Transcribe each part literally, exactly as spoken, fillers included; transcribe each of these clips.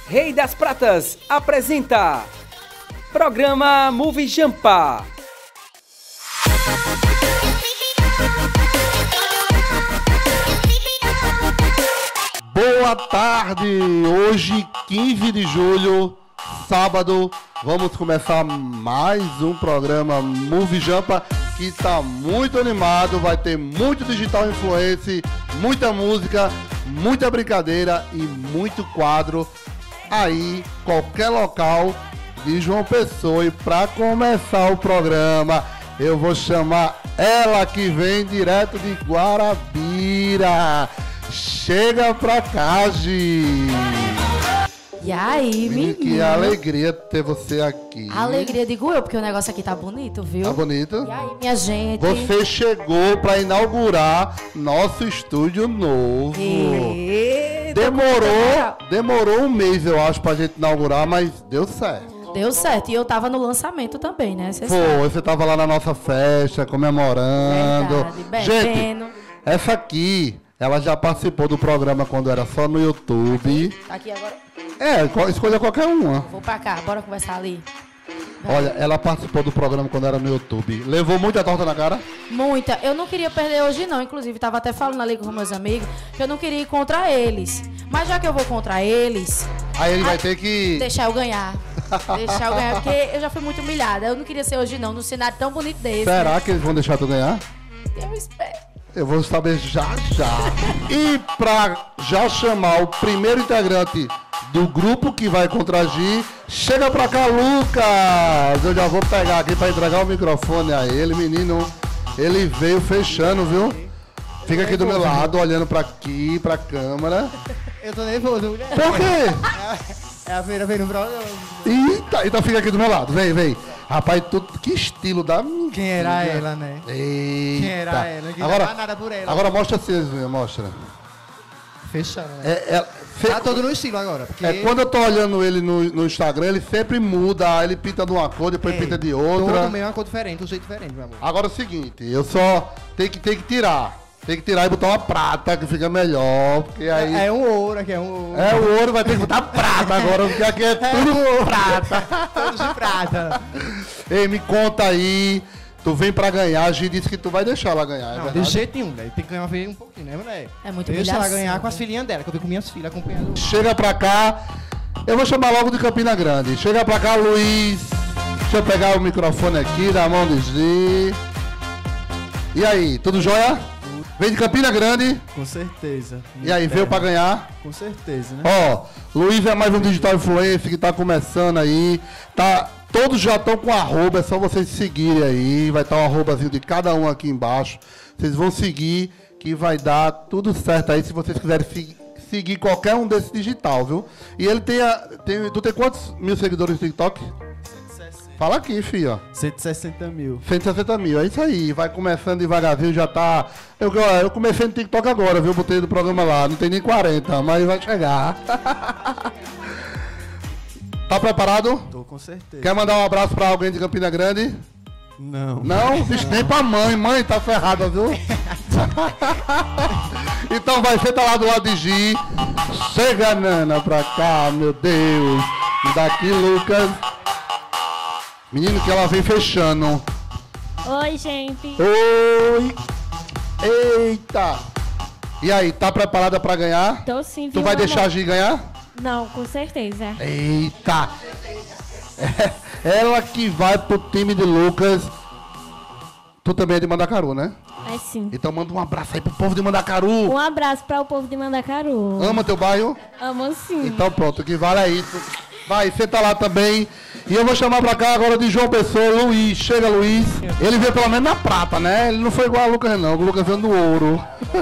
Rei das Pratas apresenta Programa Movie Jampa. Boa tarde! Hoje, quinze de julho, sábado, vamos começar mais um programa Movie Jampa que está muito animado, vai ter muito digital influencer, muita música, muita brincadeira e muito quadro aí, qualquer local de João Pessoa. E para começar o programa, eu vou chamar ela que vem direto de Guarabira. Chega pra cá, Gi! E aí, menino? Que alegria ter você aqui. Alegria, digo eu, porque o negócio aqui tá bonito, viu? Tá bonito? E aí, minha gente? Você chegou pra inaugurar nosso estúdio novo. Eita, demorou, demorou um mês, eu acho, pra gente inaugurar, mas deu certo. Deu certo. E eu tava no lançamento também, né? Cê Foi, sabe. você tava lá na nossa festa, comemorando. Verdade, Gente, bebendo. essa aqui, ela já participou do programa quando era só no YouTube. Tá aqui agora. É, escolha qualquer uma. Vou pra cá, bora conversar ali. Vai. Olha, ela participou do programa quando era no YouTube. Levou muita torta na cara? Muita. Eu não queria perder hoje, não. Inclusive, tava até falando ali com meus amigos que eu não queria ir contra eles. Mas já que eu vou contra eles... Aí ele vai aí, ter que... Deixar eu ganhar. Deixar eu ganhar, porque eu já fui muito humilhada. Eu não queria ser hoje, não, num cenário tão bonito desse. Será né? que eles vão deixar tu ganhar? Eu espero. Eu vou saber já, já. E pra já chamar o primeiro integrante do grupo que vai contra a Gi, chega pra cá, Lucas! Eu já vou pegar aqui pra entregar o microfone a ele, menino. Ele veio fechando, viu? Fica aqui do meu lado, olhando pra aqui, pra câmera. Eu tô nervoso. Por quê? É a primeira vez no programa. Eita, então fica aqui do meu lado, vem, vem. Rapaz, tu, que estilo da... Quem era ela, né? Eita. Quem era ela? Não queria Agora, dar nada por ela. agora mostra assim, Zé, mostra. Fechando, né? É, é, fe- Tá todo no estilo agora. Porque é, quando eu tô olhando ele no, no Instagram, ele sempre muda, ele pinta de uma cor, depois É, pinta de outra. todo meio uma cor diferente, um jeito diferente, meu amor. Agora é o seguinte, eu só tenho que, tenho que tirar. Tem que tirar e botar uma prata, que fica melhor, porque aí... É, é um ouro aqui, é um ouro. É, o ouro vai ter que botar prata agora, porque aqui é tudo prata. Todos de prata. Ei, me conta aí, tu vem pra ganhar, a Gi disse que tu vai deixar ela ganhar, é Não, de verdade? jeito nenhum, né? Tem que ganhar um pouquinho, né, moleque? É muito Deixa ela humilhação, ganhar com as né? filhinhas dela, que eu vi com minhas filhas acompanhando. Chega pra cá, eu vou chamar logo de Campina Grande. Chega pra cá, Luiz. Deixa eu pegar o microfone aqui da mão de Gi. E aí, tudo jóia? Vem de Campina Grande. Com certeza. E aí, veio pra ganhar? Com certeza, né? Ó, Luiz é mais um digital influencer que tá começando aí. Tá, todos já estão com arroba, é só vocês seguirem aí. Vai estar um arrobazinho de cada um aqui embaixo. Vocês vão seguir que vai dar tudo certo aí se vocês quiserem se- seguir qualquer um desses digital, viu? E ele tem, a, tem... Tu tem quantos mil seguidores no TikTok? Fala aqui, filho. cento e sessenta mil. cento e sessenta mil, é isso aí. Vai começando devagarzinho, já tá... Eu, eu comecei no TikTok agora, viu? Botei do programa lá. Não tem nem quarenta, mas vai chegar. Tá preparado? Tô com certeza. Quer mandar um abraço pra alguém de Campina Grande? Não. Não? Vixe, nem pra mãe. Mãe tá ferrada, viu? Então vai, senta lá do lado de Gi. Chega, Nana, pra cá, meu Deus. E daqui, Lucas. Menino, que ela vem fechando. Oi, gente. Oi! Eita! E aí, tá preparada pra ganhar? Tô sim, Tu viu, vai amor? deixar a Gi ganhar? Não, com certeza. Eita! É, ela que vai pro time de Lucas. Tu também é de Mandacaru, né? É sim. Então manda um abraço aí pro povo de Mandacaru. Um abraço para o povo de Mandacaru. Ama teu bairro? Amo sim. Então pronto, o que vale é isso. Vai, senta lá também. E eu vou chamar pra cá agora de João Pessoa, Luiz. Chega, Luiz. Ele veio pelo menos na prata, né? Ele não foi igual a Lucas, não. O Lucas veio no ouro.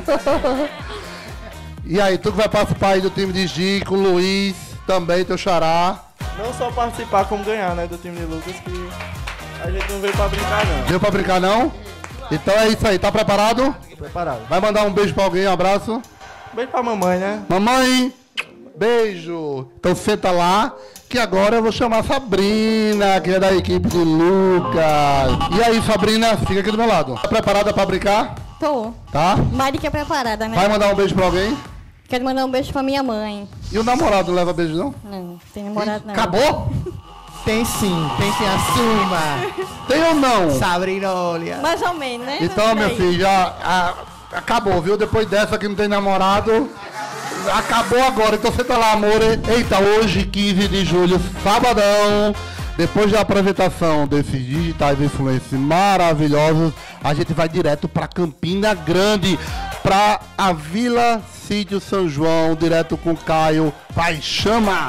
E aí, tu que vai participar aí do time de Gi, com o Luiz, também, teu xará. Não só participar, como ganhar, né, do time de Lucas, que a gente não veio pra brincar, não. Veio pra brincar, não? Então é isso aí, tá preparado? Tô preparado. Vai mandar um beijo pra alguém, um abraço. Beijo pra mamãe, né? Mamãe, beijo. Então senta lá, que agora eu vou chamar a Sabrina, que é da equipe de Lucas. E aí, Sabrina, fica aqui do meu lado. Tá preparada pra brincar? Tô. Tá? Mais do que preparada, né? Vai mandar um beijo pra alguém? Quero mandar um beijo pra minha mãe. E o namorado leva beijo, não? Não, tem namorado não. Acabou? Tem sim, tem sim, assuma. Tem ou não? Sabrinolha. Mais ou menos, né? Então, meu Aí. filho, já a- acabou, viu? Depois dessa que não tem namorado, acabou agora. Então você tá lá, amor. Eita, hoje, quinze de julho, sabadão, depois da apresentação desses digitais influencers maravilhosos, a gente vai direto pra Campina Grande, pra a Vila Sítio São João, direto com o Caio. Vai, chama!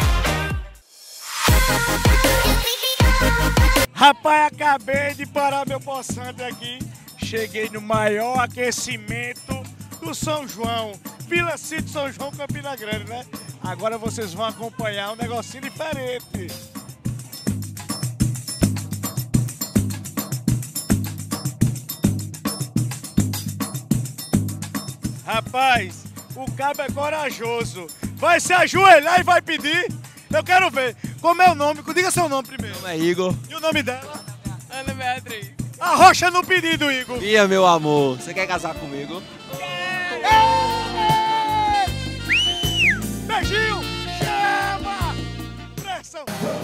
Rapaz, acabei de parar meu poçante aqui. Cheguei no maior aquecimento do São João. Vila Sítio São João, Campina Grande, né? Agora vocês vão acompanhar um negocinho diferente. Rapaz, o cabo é corajoso. Vai se ajoelhar e vai pedir. Eu quero ver. Como é o nome? Diga seu nome primeiro. Meu nome é Igor. E o nome dela? Ana Beatriz. Arrocha no pedido, Igor. Bia, meu amor, você quer casar comigo? Beijinho! Chama! Pressão!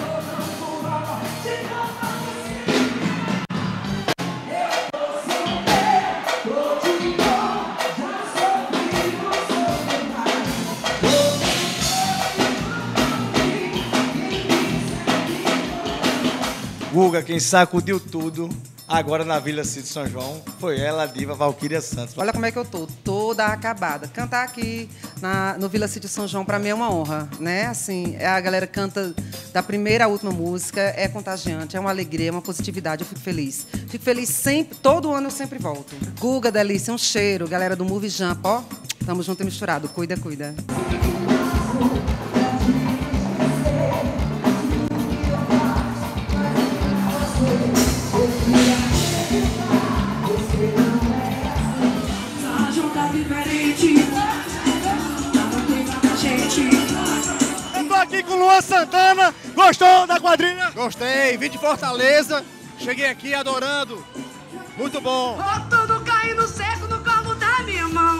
Guga, quem sacudiu tudo agora na Vila Sítio São João foi ela, a diva Valquíria Santos. Olha como é que eu tô, toda acabada. Cantar aqui na, no Vila Sítio São João, pra mim é uma honra, né? Assim, a galera canta da primeira à última música, é contagiante, é uma alegria, é uma positividade, eu fico feliz. Fico feliz sempre, todo ano eu sempre volto. Guga, delícia, um cheiro, galera do Movie Jump, ó, tamo junto e misturado, cuida, cuida. Eu tô aqui com o Luan Santana. Gostou da quadrilha? Gostei, vim de Fortaleza, cheguei aqui adorando. Muito bom. Ó, tudo caindo seco no colo da minha mão.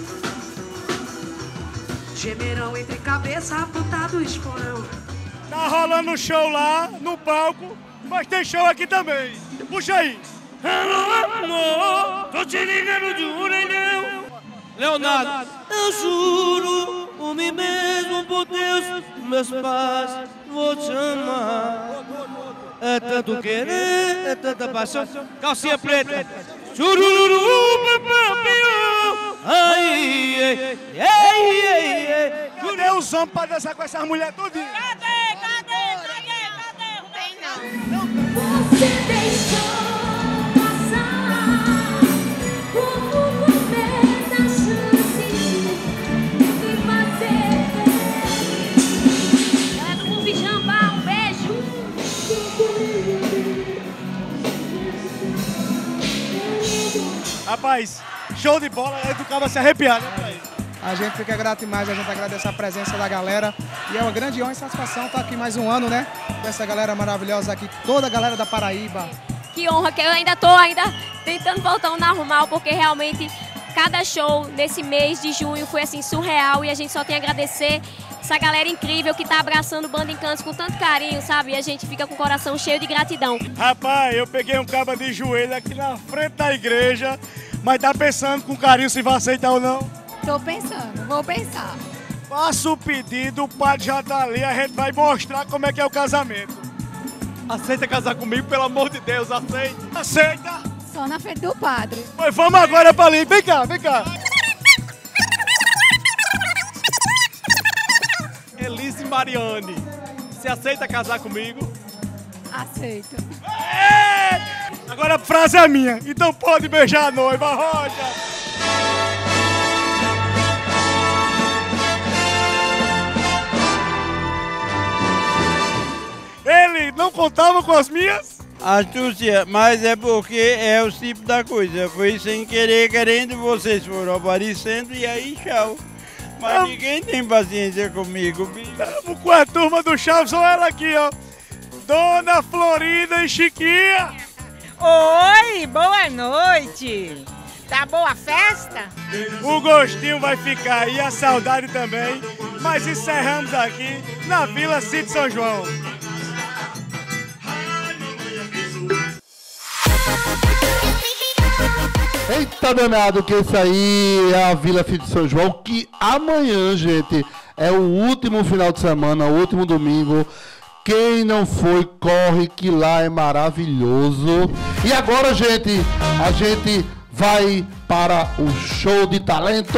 Gemerão entre cabeça, apontado esporão. Tá rolando show lá no palco, mas tem show aqui também. Puxa aí. Alô, amor, tô te ligando de um orelhão. Leonardo, eu juro por mim mesmo, por Deus, meus pais, vou te amar. É tanto querer, é tanta paixão. Calcinha preta. Chururu, papapiu. Ai, ai, ai, ai, ai. Cadê os homens pra dançar com essas mulheres todinhas? Cadê, cadê, cadê, cadê? Não tem não. Você deixou passar como você da chance de fazer bem. Galera do Movie Jump, um beijo. Rapaz, show de bola, é do cara se arrepiar, né, pra isso? A gente fica grato demais, a gente agradece a presença da galera. E é uma grande honra e satisfação estar aqui mais um ano, né? Com essa galera maravilhosa aqui, toda a galera da Paraíba. Que honra, que eu ainda tô ainda tentando voltar ao normal, porque realmente cada show nesse mês de junho foi assim surreal e a gente só tem a agradecer essa galera incrível que tá abraçando o Banda Encantos com tanto carinho, sabe? E a gente fica com o coração cheio de gratidão. Rapaz, eu peguei um caba de joelho aqui na frente da igreja, mas tá pensando com carinho se vai aceitar ou não? Tô pensando, vou pensar. Faça o pedido, o padre já tá ali, a gente vai mostrar como é que é o casamento. Aceita casar comigo, pelo amor de Deus, aceita. Aceita! Só na frente do padre. Pois vamos agora pra ali, vem cá, vem cá. Elise Mariane, você aceita casar comigo? Aceito. É! Agora a frase é minha, então pode beijar a noiva, Roja. Ele não contava com as minhas? Astúcia, mas é porque é o tipo da coisa. Foi sem querer, querendo, vocês foram aparecendo e aí tchau. Mas Eu... ninguém tem paciência comigo, bicho. Estamos com a turma do Chaves, olha ela aqui, ó. Dona Florinda e Chiquinha. Oi, boa noite. Tá boa a festa? O gostinho vai ficar e a saudade também, mas encerramos aqui na Vila Sítio São João. Eita danado, que isso aí é a Vila Sítio São João, que amanhã, gente, é o último final de semana, o último domingo. Quem não foi, corre, que lá é maravilhoso. E agora, gente, a gente vai para o show de talentos.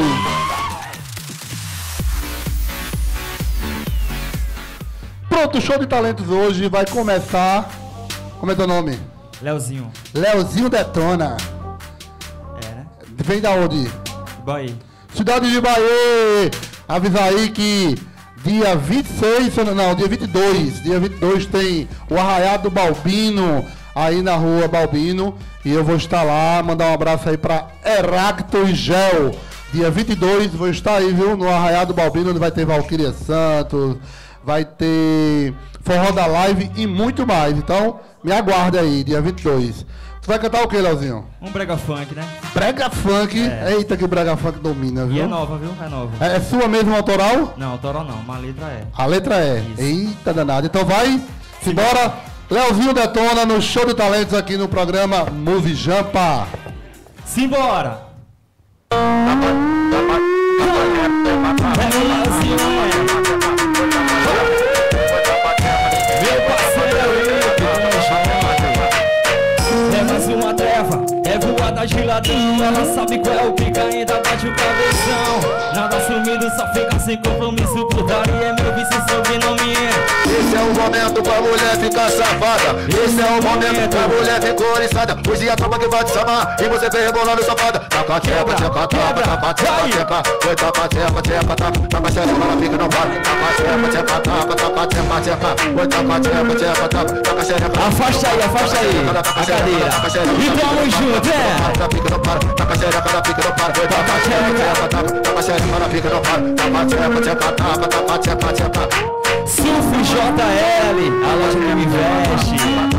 Pronto, o show de talentos hoje vai começar. Como é teu nome? Leozinho. Leozinho Detona. É, né? Vem da onde? Bahia. Cidade de Bahia. Avisa aí que dia vinte e seis, não, dia vinte e dois. Dia vinte e dois tem o Arraiado do Balbino, aí na rua Balbino. E eu vou estar lá, mandar um abraço aí pra Heracto e Gel. Dia vinte e dois, vou estar aí, viu, no Arraiado do Balbino, onde vai ter Valquíria Santos, vai ter Forró da Live e muito mais. Então, me aguarde aí, dia vinte e dois. Tu vai cantar o que, Leozinho? Um brega funk, né? Brega funk? É. Eita, que brega funk domina, viu? E é nova, viu? É nova. É, é sua mesmo autoral? Não, autoral não, uma letra é. A letra é. Isso. Eita danado. Então vai, simbora. Leozinho Detona no show de talentos aqui no programa Movie Jampa. Simbora! É o Leozinho, é. Meu parceiro aí, é mais uma treva, é voada de ladrão. Ela sabe qual é o pica, ainda bate o cabeção. Nada sumido, só fica sem compromisso. Putaria é meu vício, sobrenome é. Esse é o momento pra mulher ficar safada. Esse é o momento pra mulher ficar oriçada. Hoje a tropa que vai te chamar e você vem rebolando safada. Taca tcheca, tcheca, taca, taca, tcheca, tcheca. Foi taca tcheca, tcheca, taca. Taca tcheca, ela fica não para. Taca tcheca, tcheca, taca, taca, tcheca, tcheca. Foi taca tcheca, tcheca, taca. Taca tcheca. Afasta aí, afasta aí a cadeira. E tamo junto, é. Taca não para. Taca tcheca, ela fica não para. Foi taca tcheca, tcheca, taca. Taca tcheca, ela fica não para. Taca tcheca, tcheca, taca, taca, tcheca, tcheca. Surf J L, a loja que me veste.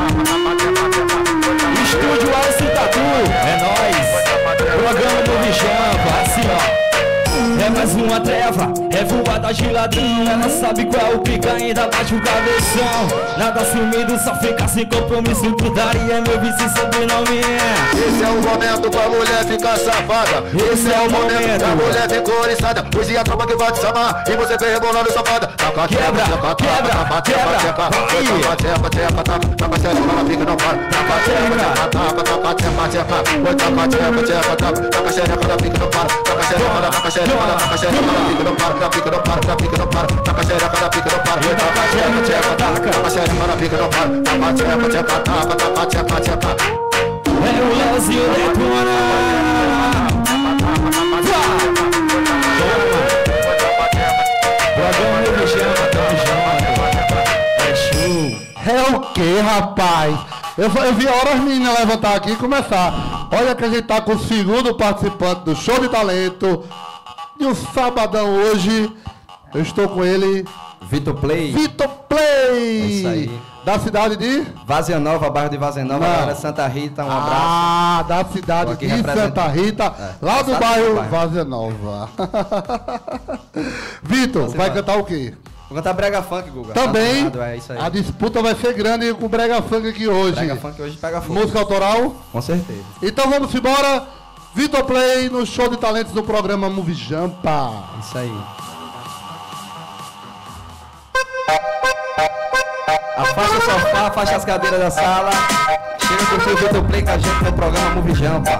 Estúdio Alce Tatu, é nóis. Programa Movie Jampa, assim ó. É mais uma treva, é voada de ladrão. Ela sabe qual é o pica, ainda bate o cabeção. Nada sumido, só fica sem compromisso. Putaria é meu vício, sobrenome é. Esse é o momento pra mulher ficar safada. Esse é o momento pra mulher ficar oriçada. Hoje a tropa que vai te chamar e você vem rebolando safada. Taca quebra, quebra, quebra, quebra. Taca tcheca, tcheca, taca. Taca tcheca, ela fica não para. Taca tcheca, taca, taca, tcheca, tcheca. Foi taca tcheca, tcheca, taca. Taca tcheca, ela fica não para. Taca tcheca, taca tcheca. Taca tcheca, ela fica não para, ela fica não para, ela fica não para. Taca tcheca, ela fica não para. Taca tcheca, tcheca, taca. Taca tcheca, ela fica não para. Taca tcheca, tcheca, taca, taca tcheca, tcheca. É o Leozinho Detona. Programa Movie Jampa, tamo junto. É show. É o que, rapaz? Eu, eu vi a hora as meninas levantar aqui e começar. Olha que a gente tá com o segundo participante do show de talento. E o sabadão hoje, eu estou com ele. Vitor Play. Vitor Play. É isso aí. Da cidade de? Vazia Nova, bairro de Vazia Nova, galera Santa Rita, um abraço. Ah, da cidade de Santa Rita, é, lá do bairro, bairro Vazia Nova. Vitor, vai lá. Cantar o quê? Vou cantar Brega Funk, Guga. Também, tá é isso aí. A disputa vai ser grande com o Brega Funk aqui hoje. Brega Funk hoje pega fogo. Música autoral? Com certeza. Então vamos embora. Vitor Play no show de talentos do programa Movie Jampa. Isso aí. Afasta o sofá, afasta as cadeiras da sala. Chega com o Vitor Play com a gente no programa Movie Jampa.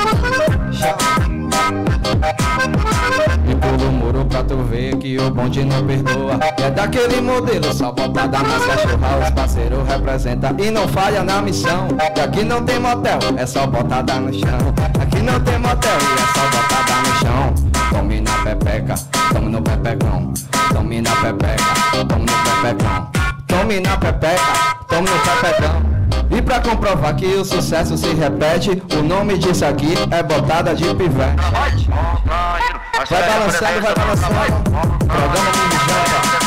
E pula o muro pra tu ver que o bonde não perdoa. É daquele modelo, só botada nas cachorras. Os parceiros representa e não falha na missão. Que aqui não tem motel, é só botada no chão. Aqui não tem motel e é só botada no chão. Tome na pepeca, tome no pepecão. Tome na pepeca, tome no pepecão. Tome na pepeca, tome no pepecão. E pra comprovar que o sucesso se repete, o nome disso aqui é botada de pivete. Vai balançando, vai balançando. Programa Movie Jampa.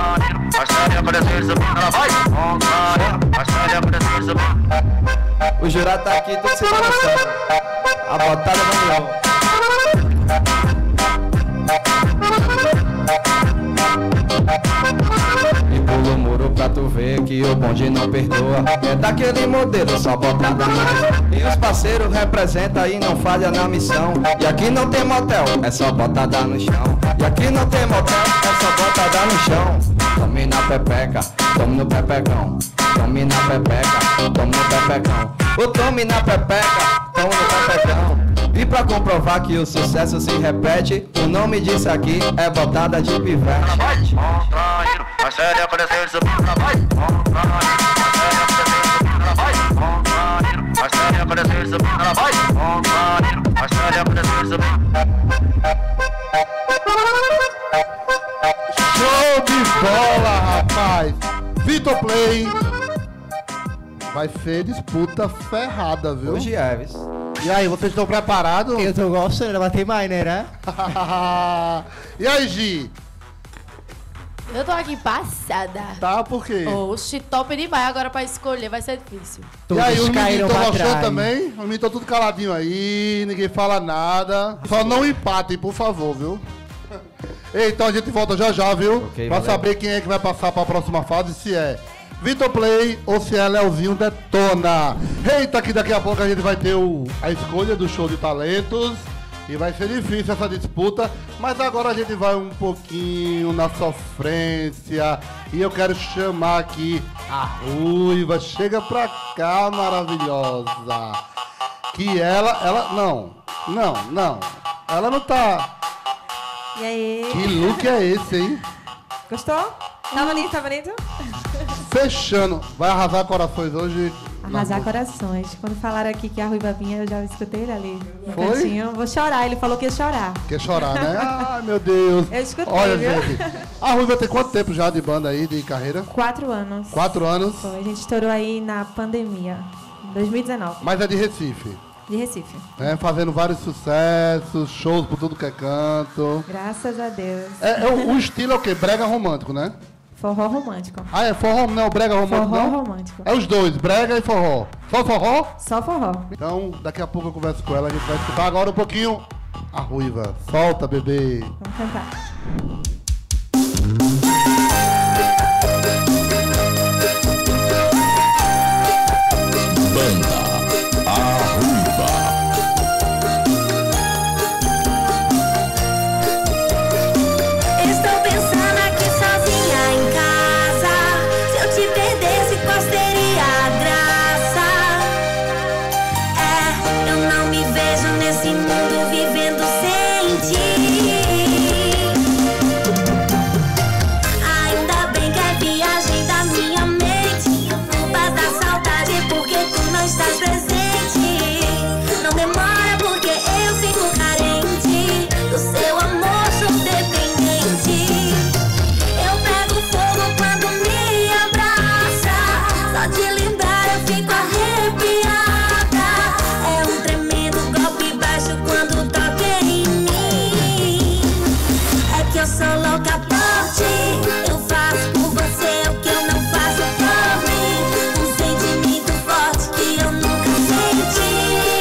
O J jurado tá aqui, tudo se balançando. A botada ganhou. E pula o muro pra tu ver que o bonde não perdoa. É daquele modelo, só botada mais. E os parceiros representam e não falha na missão. E aqui não tem motel, é só botada no chão. E aqui não tem motel, é só botada no chão. Tome na pepeca, tome no pepecão. Tome na pepeca, tome no pepecão. Ô tome na pepeca, tome no pepecão. E pra comprovar que o sucesso se repete, o nome disso aqui é botada de pivete. A série apareceu subindo na voz. A série apareceu subindo na voz. A série apareceu subindo. Show de bola, rapaz. Vitor Play. Vai ser disputa ferrada, viu? Hoje é, E aí, vocês estão preparados? Eu tô gostando, vai ter mais, né? E aí, Gi? Eu tô aqui passada. Tá, por quê? Oxi, top demais. Agora pra escolher vai ser difícil. E aí, os meninos caíram estão pra gostando trás. também? Os meninos estão tudo caladinho aí, ninguém fala nada. Só não empatem, por favor, viu? Ei, então a gente volta já já, viu? Ok, pra valeu. saber quem é que vai passar pra próxima fase, se é Vitor Play ou se é Leozinho Detona. Eita, que daqui a pouco a gente vai ter o, a escolha do show de talentos. E vai ser difícil essa disputa, mas agora a gente vai um pouquinho na sofrência. E eu quero chamar aqui a Ruiva. Chega pra cá, maravilhosa. Que ela, ela, não, não, não. Ela não tá... E aí? Que look é esse, hein? Gostou? Tá bonito, tá bonito? Fechando. Vai arrasar corações hoje. Arrasar Não. corações. Quando falaram aqui que a Ruiva vinha, eu já escutei ele ali no Foi? cantinho. Vou chorar, ele falou que ia chorar. Quer chorar, né? Ai, meu Deus. Eu escutei, Olha, viu? gente. A Ruiva tem quanto tempo já de banda aí, de carreira? Quatro anos. Quatro anos. Foi, a gente estourou aí na pandemia, dois mil e dezenove. Mas é de Recife. De Recife. Né? Fazendo vários sucessos, shows por tudo que é canto. Graças a Deus. É, é o, o estilo é o quê? Brega romântico, né? Forró romântico. Ah, é forró, não, brega romântico, Forró não? romântico. É os dois, brega e forró. Só forró? Só forró. Então, daqui a pouco eu converso com ela, a gente vai escutar agora um pouquinho a Ruiva. Solta, bebê. Vamos cantar. Banda A Ruiva. Estou pensando aqui sozinha em casa. Se eu te perdesse, qual seria a graça? É, eu não me vejo nesse mundo vivendo sem ti. Ainda bem que é viagem da minha mente. Culpa da saudade porque tu não estás presente. Não demora porque eu fico carente do seu amor, sou dependente. Eu pego fogo quando me abraça. Só de lembrar eu fico arrepiada. É um tremendo golpe baixo quando toca em mim. É que eu sou louca por ti. Eu faço por você o que eu não faço por mim. Um sentimento forte que eu nunca senti.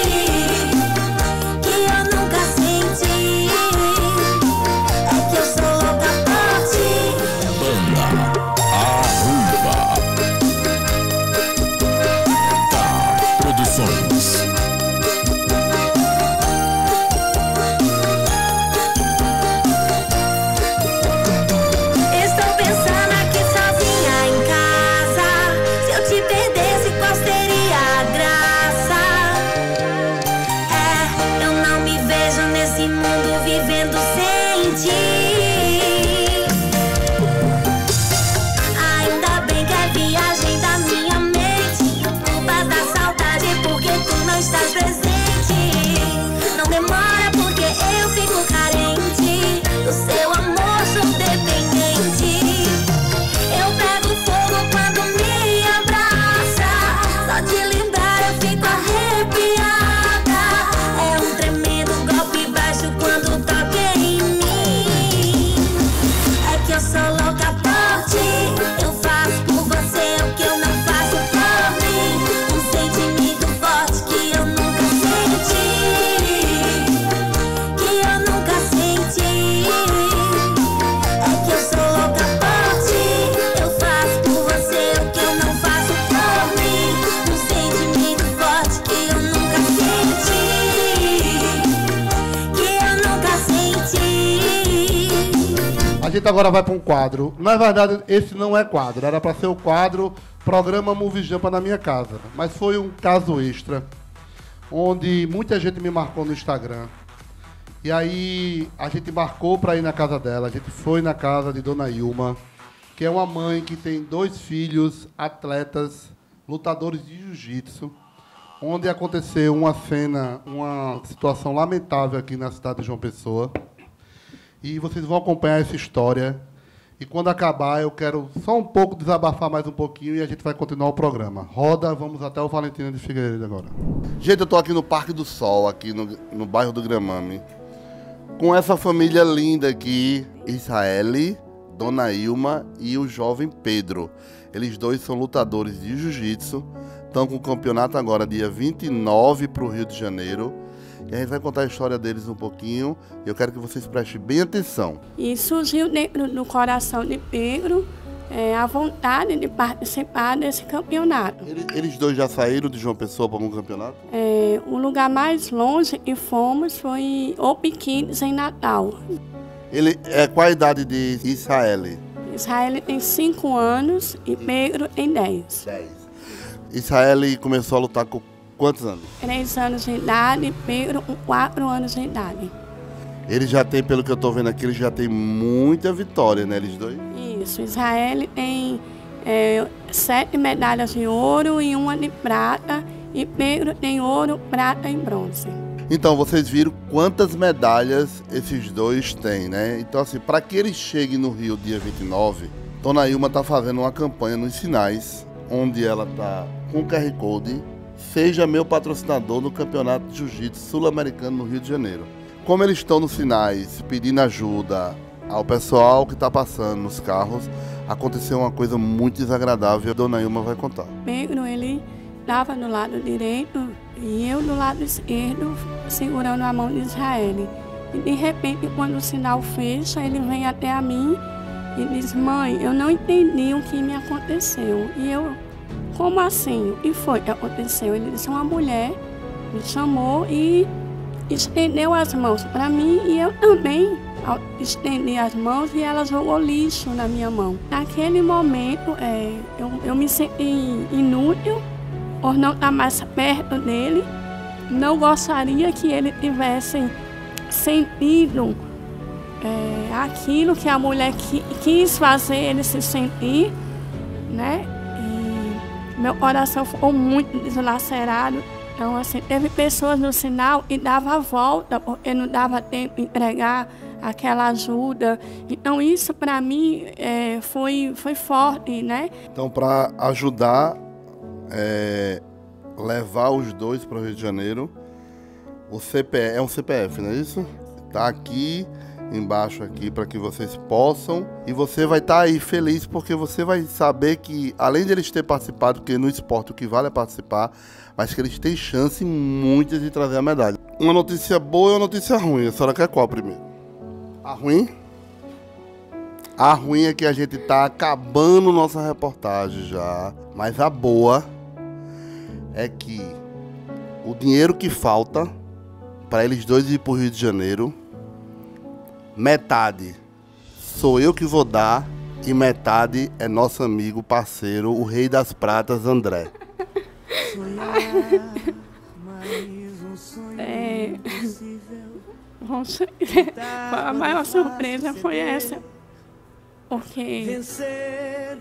Que eu nunca senti. É que eu sou louca por ti. Banda A Ruiva. Tá Produções. Estou pensando aqui sozinha em casa. Se eu te perdesse, qual seria a graça? É, eu não me vejo nesse mundo vivendo sem ti. Ainda bem que é viagem da minha mente. Culpa da saudade porque tu não estás presente. Não demora porque eu fico carente do seu amor, sou dependente. Eu pego fogo quando me abraça. Só de lembrar eu fico arrepiada. É um tremendo golpe baixo quando toca em mim. É que eu sou louca por ti. Eu faço por você o que eu não faço por mim. Um sentimento forte A gente agora vai para um quadro. Na verdade, esse não é quadro. Era para ser o quadro Programa Movie Jampa na minha casa. Mas foi um caso extra, onde muita gente me marcou no Instagram. E aí a gente marcou para ir na casa dela. A gente foi na casa de Dona Ilma, que é uma mãe que tem dois filhos atletas, lutadores de jiu-jitsu, onde aconteceu uma cena, uma situação lamentável aqui na cidade de João Pessoa. E vocês vão acompanhar essa história. E quando acabar, eu quero só um pouco desabafar mais um pouquinho e a gente vai continuar o programa. Roda, vamos até o Valentina de Figueiredo agora. Gente, eu estou aqui no Parque do Sol, aqui no, no bairro do Gramame, com essa família linda aqui, Israeli, Dona Ilma e o jovem Pedro. Eles dois são lutadores de jiu-jitsu, estão com o campeonato agora dia vinte e nove para o Rio de Janeiro. E a gente vai contar a história deles um pouquinho. E eu quero que vocês prestem bem atenção. E surgiu dentro do coração de Pedro é, a vontade de participar desse campeonato. Eles, eles dois já saíram de João Pessoa para algum campeonato? É, o lugar mais longe que fomos foi o Piquines, em Natal. Ele, é, qual a idade de Israeli? Israeli tem cinco anos e Pedro tem dez. dez. Israeli começou a lutar com quantos anos? Três anos de idade, Pedro com quatro anos de idade. Ele já tem, pelo que eu estou vendo aqui, ele já tem muita vitória, né, eles dois? Isso, Israel tem é, sete medalhas de ouro e uma de prata, e Pedro tem ouro, prata e bronze. Então, vocês viram quantas medalhas esses dois têm, né? Então, assim, para que eles cheguem no Rio dia vinte e nove, Dona Ilma está fazendo uma campanha nos sinais, onde ela está com o Q R Code, seja meu patrocinador no Campeonato de Jiu-Jitsu Sul-Americano no Rio de Janeiro. Como eles estão nos sinais pedindo ajuda ao pessoal que está passando nos carros, aconteceu uma coisa muito desagradável. A Dona Ilma vai contar. Pedro, ele estava do lado direito e eu do lado esquerdo, segurando a mão de Israel. E de repente, quando o sinal fecha, ele vem até a mim e diz: mãe, eu não entendi o que me aconteceu. E eu, como assim? O que foi que aconteceu? Ele disse: uma mulher me chamou e estendeu as mãos para mim e eu também estendi as mãos e ela jogou lixo na minha mão. Naquele momento, é, eu, eu me senti inútil por não estar mais perto dele. Não gostaria que ele tivesse sentido é, aquilo que a mulher qui, quis fazer ele se sentir, né? E meu coração ficou muito deslacerado. Então, assim, teve pessoas no sinal e dava a volta, porque não dava tempo de entregar aquela ajuda. Então, isso, para mim, é, foi, foi forte, né? Então, para ajudar, é, levar os dois para o Rio de Janeiro, o C P F, é um C P F, não é isso? Está aqui, embaixo aqui, para que vocês possam. E você vai estar tá aí feliz, porque você vai saber que, além de eles terem participado, porque no esporte o que vale é participar, mas que eles têm chance muitas de trazer a medalha. Uma notícia boa e uma notícia ruim. A senhora quer qual primeiro? A ruim? A ruim é que a gente tá acabando nossa reportagem já. Mas a boa é que o dinheiro que falta para eles dois ir pro Rio de Janeiro, metade sou eu que vou dar e metade é nosso amigo, parceiro, o Rei das Pratas, André. É, a maior surpresa foi essa, porque é,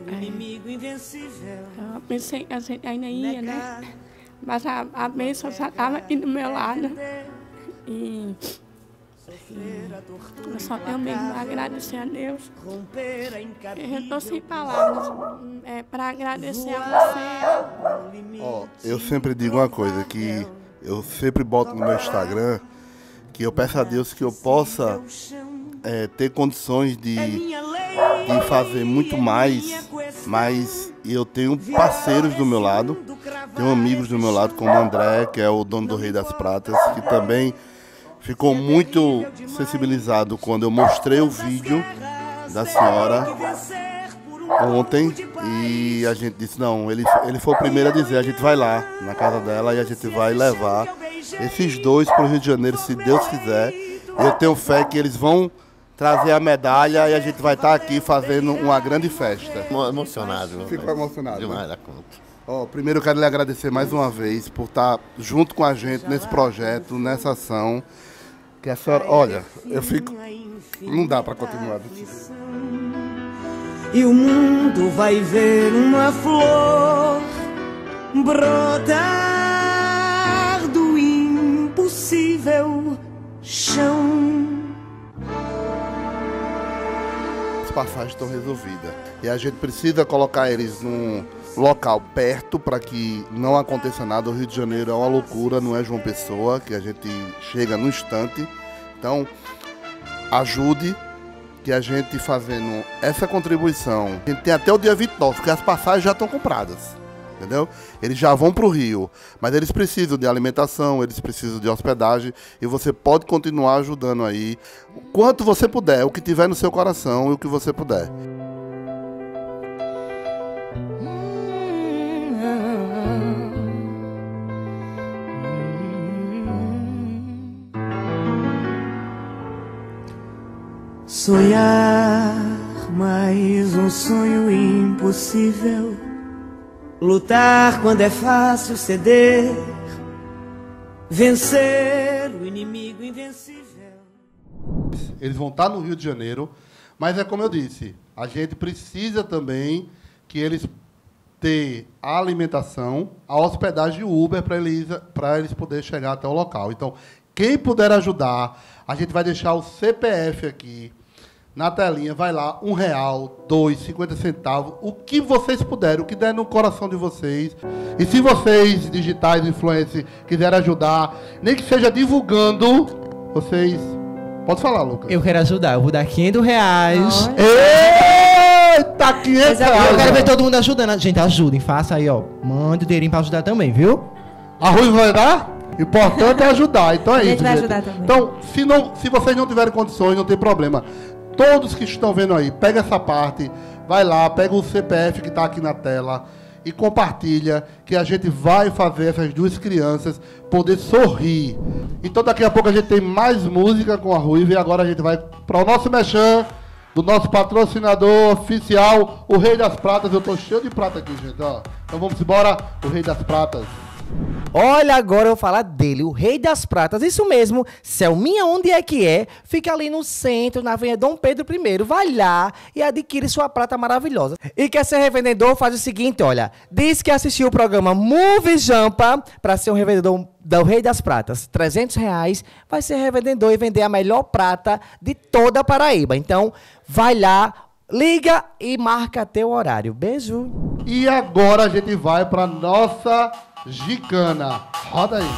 eu pensei que a gente ainda ia, né? Mas a, a bênção já estava aqui do meu lado e, e eu só tenho mesmo a agradecer a Deus. Eu estou sem palavras é, para agradecer a você. Ó, eu sempre digo uma coisa, que eu sempre boto no meu Instagram, que eu peço a Deus que eu possa é, ter condições de, de fazer muito mais, mas eu tenho parceiros do meu lado, tenho amigos do meu lado, como o André, que é o dono do Rei das Pratas, que também ficou muito sensibilizado quando eu mostrei o vídeo da senhora ontem, e a gente disse, não, ele, ele foi o primeiro a dizer, a gente vai lá na casa dela e a gente vai levar esses dois para o Rio de Janeiro, se Deus quiser. Eu tenho fé que eles vão trazer a medalha e a gente vai estar aqui fazendo uma grande festa. Emocionado. Ficou emocionado. Demais né? da conta. Ó, primeiro eu quero lhe agradecer mais uma vez por estar junto com a gente nesse projeto, nessa ação. Que a senhora, olha, eu fico. Não dá para continuar. E o mundo vai ver uma flor brotar do impossível chão. As passagens estão resolvidas e a gente precisa colocar eles num local perto para que não aconteça nada. O Rio de Janeiro é uma loucura, não é João Pessoa, que a gente chega no instante. Então, ajude, que a gente fazendo essa contribuição, a gente tem até o dia vinte e nove, porque as passagens já estão compradas, entendeu? Eles já vão para o Rio, mas eles precisam de alimentação, eles precisam de hospedagem, e você pode continuar ajudando aí, o quanto você puder, o que tiver no seu coração e o que você puder. Sonhar mais um sonho impossível. Lutar quando é fácil ceder. Vencer o inimigo invencível. Eles vão estar no Rio de Janeiro, mas é como eu disse, a gente precisa também que eles tenham a alimentação, a hospedagem e o Uber para eles, para eles poderem chegar até o local. Então, quem puder ajudar, a gente vai deixar o C P F aqui na telinha, vai lá, um real, dois, cinquenta centavos, o que vocês puderem, o que der no coração de vocês. E se vocês, digitais, influencers, quiserem ajudar, nem que seja divulgando, vocês... Pode falar, Lucas. Eu quero ajudar, eu vou dar quinhentos reais. Eita, quinhentos reais. Eu quero ver todo mundo ajudando. Gente, ajudem, faça aí, ó. Mande o dinheirinho pra ajudar também, viu? A Rui vai dar? Importante é ajudar, então é A gente isso, vai gente. ajudar também. Então, se, não, se vocês não tiverem condições, não tem problema. Todos que estão vendo aí, pega essa parte, vai lá, pega o C P F que está aqui na tela e compartilha, que a gente vai fazer essas duas crianças poder sorrir. Então daqui a pouco a gente tem mais música com a Ruiva e agora a gente vai para o nosso merchan, do nosso patrocinador oficial, o Rei das Pratas. Eu tô cheio de prata aqui, gente, ó. Então vamos embora, o Rei das Pratas. Olha, agora eu vou falar dele, o Rei das Pratas. Isso mesmo, Selminha, onde é que é? Fica ali no centro, na Avenida Dom Pedro I. Vai lá e adquire sua prata maravilhosa. E quer ser revendedor? Faz o seguinte, olha. Diz que assistiu o programa Movie Jampa para ser um revendedor do Rei das Pratas. trezentos reais, vai ser revendedor e vender a melhor prata de toda a Paraíba. Então, vai lá, liga e marca teu horário. Beijo. E agora a gente vai para nossa gicana. Roda aí.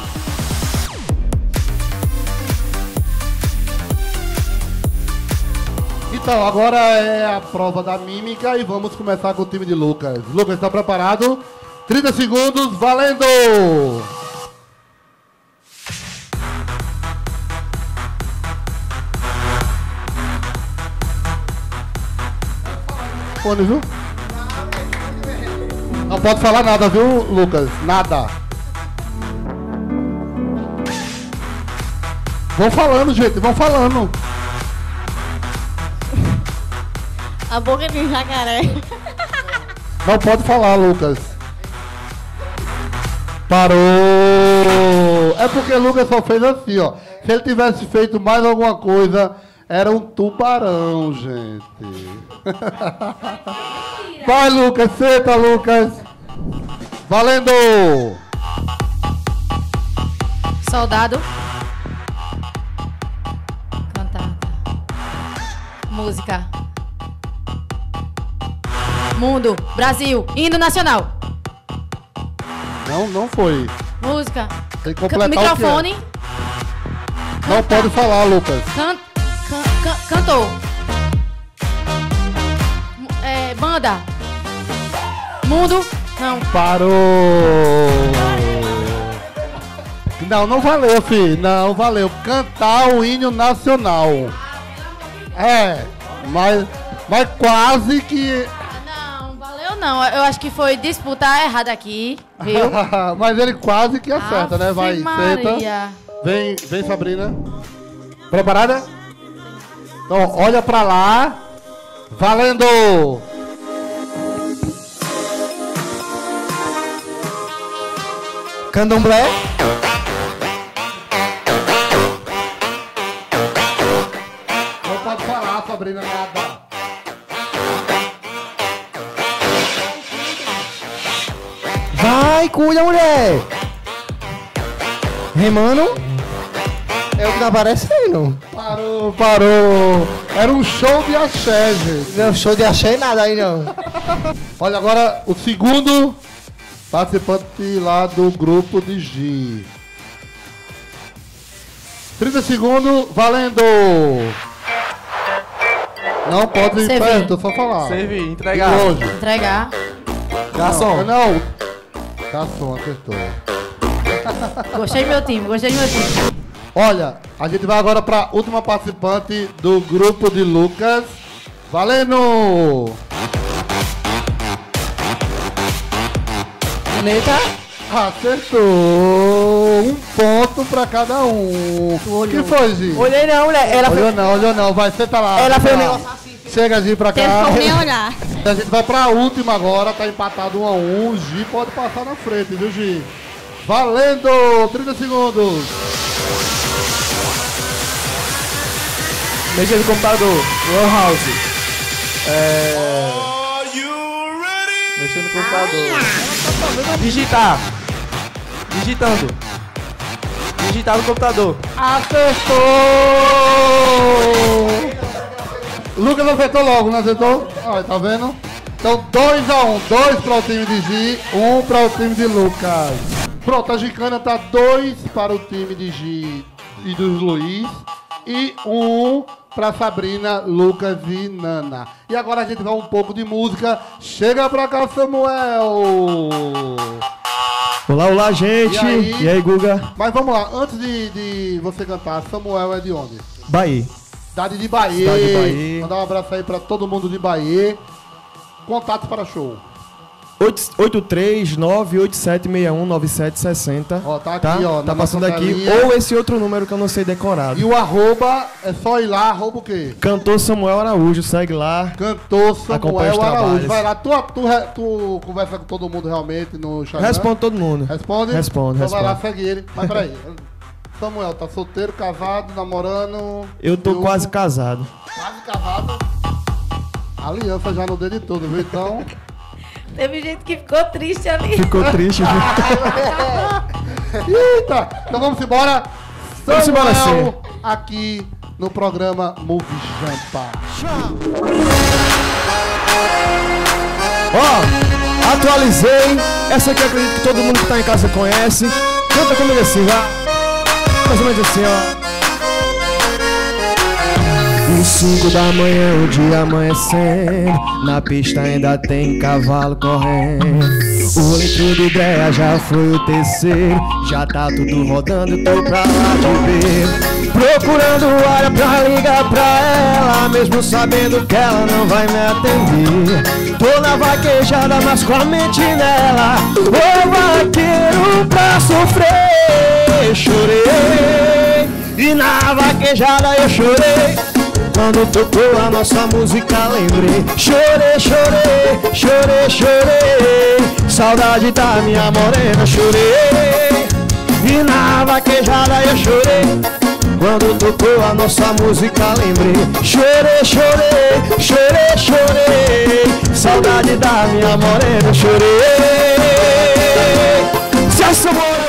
Então, agora é a prova da mímica e vamos começar com o time de Lucas. Lucas, está preparado? trinta segundos, valendo! Fone, viu? Não pode falar nada, viu, Lucas? Nada. Vão falando, gente, vão falando. A boca de jacaré. Não pode falar, Lucas. Parou. É porque o Lucas só fez assim, ó. Se ele tivesse feito mais alguma coisa, era um tubarão, gente. Vai, Lucas, senta, Lucas. Valendo! Soldado. Cantar. Música. Mundo. Brasil. Hino nacional. Não, não foi. Música. Tem que completar microfone. o quê? Não pode falar, Lucas. Can, can, can, cantor. É, banda. Mundo. Não. Parou! Não, não valeu, filho. Não valeu. Cantar o hino nacional. É, mas, mas quase que... Não, valeu não. Eu acho que foi disputar errado aqui, viu? Mas ele quase que acerta, né? Vai, Maria. senta. Vem, vem, Sabrina. Preparada? Então, olha pra lá. Valendo! Candomblé. Não pode falar, Sabrina, nada. Vai, cuida, mulher. Remando. É o que tá aparecendo. Parou, parou. Era um show de axé, gente. Não, show de axé nada aí, não. Olha, agora o segundo participante lá do grupo de G. trinta segundos, valendo. Não pode ir Servir. perto, só falar. Servir, entregar. E hoje? Entregar. Garçom. Não, não. Garçom, acertou. Gostei do meu time, gostei do meu time. Olha, a gente vai agora para a última participante do grupo de Lucas. Valendo! Caneta. Acertou! Um ponto para cada um. O que foi, Gi? Olhei não, mulher. Ela olhou fez... não, olhou não. Vai, senta lá. Ela senta fez um lá. negócio assim. Chega, Gi, pra cá. Tem como nem olhar. A gente vai pra última agora, tá empatado um a um. O Gi pode passar na frente, viu, Gi? Valendo! trinta segundos. Mexer no computador. One House. É... Mexer no computador. Digitar. Digitando. Digitar no computador. Acertou! Lucas acertou logo, não acertou? Olha, tá vendo? Então, dois a um. dois para o time de Gi, um para o time de Lucas. Pronto, a Gicana tá dois para o time de Gi e dos Luiz. E um para Sabrina, Lucas e Nana. E agora a gente vai um pouco de música. Chega pra cá, Samuel! Olá, olá, gente. E aí, e aí Guga? Mas vamos lá, antes de, de você cantar, Samuel é de onde? Bahia. Cidade de Bahia. Cidade de Bahia. Mandar um abraço aí pra todo mundo de Bahia. Contato para show. oito três nove oito sete seis um nove sete seis zero. Ó, tá aqui, ó. Tá na passando nossa aqui. telinha. Ou esse outro número que eu não sei decorado. E o arroba, é só ir lá, arroba o quê? Cantor Samuel Araújo, segue lá. Cantor Acompanha os Samuel Araújo. trabalhos. Vai lá, tu, tu, tu conversa com todo mundo realmente no Instagram? Responde todo mundo. Responde? Responde, Então vai lá, responde. segue ele. Mas peraí. Samuel, tá solteiro, casado, namorando? Eu tô viúvo? quase casado. Quase casado. Aliança já no dedo de tudo, viu? Então... Teve gente que ficou triste ali. Ficou triste, viu? Eita! Então vamos embora. Vamos embora, Samuel, sim. aqui no programa Move Jampa. Ó, atualizei. Essa aqui eu acredito que todo mundo que tá em casa conhece. Canta comigo assim, vai. Mais ou menos assim, ó. Às cinco da manhã, o dia amanhecendo. Na pista ainda tem cavalo correndo. O litro de ideia já foi o terceiro. Já tá tudo rodando, tô pra lá de ver. Procurando área pra ligar pra ela, mesmo sabendo que ela não vai me atender. Tô na vaquejada, mas com a mente nela. Ô vaqueiro pra sofrer, chorei. E na vaquejada eu chorei. Quando tocou a nossa música lembrei. Chorei, chorei, chorei, chorei. Saudade da minha morena, chorei. E na vaquejada eu chorei. Quando tocou a nossa música lembrei. Chorei, chorei, chorei, chorei. Saudade da minha morena, chorei. Se essa morena...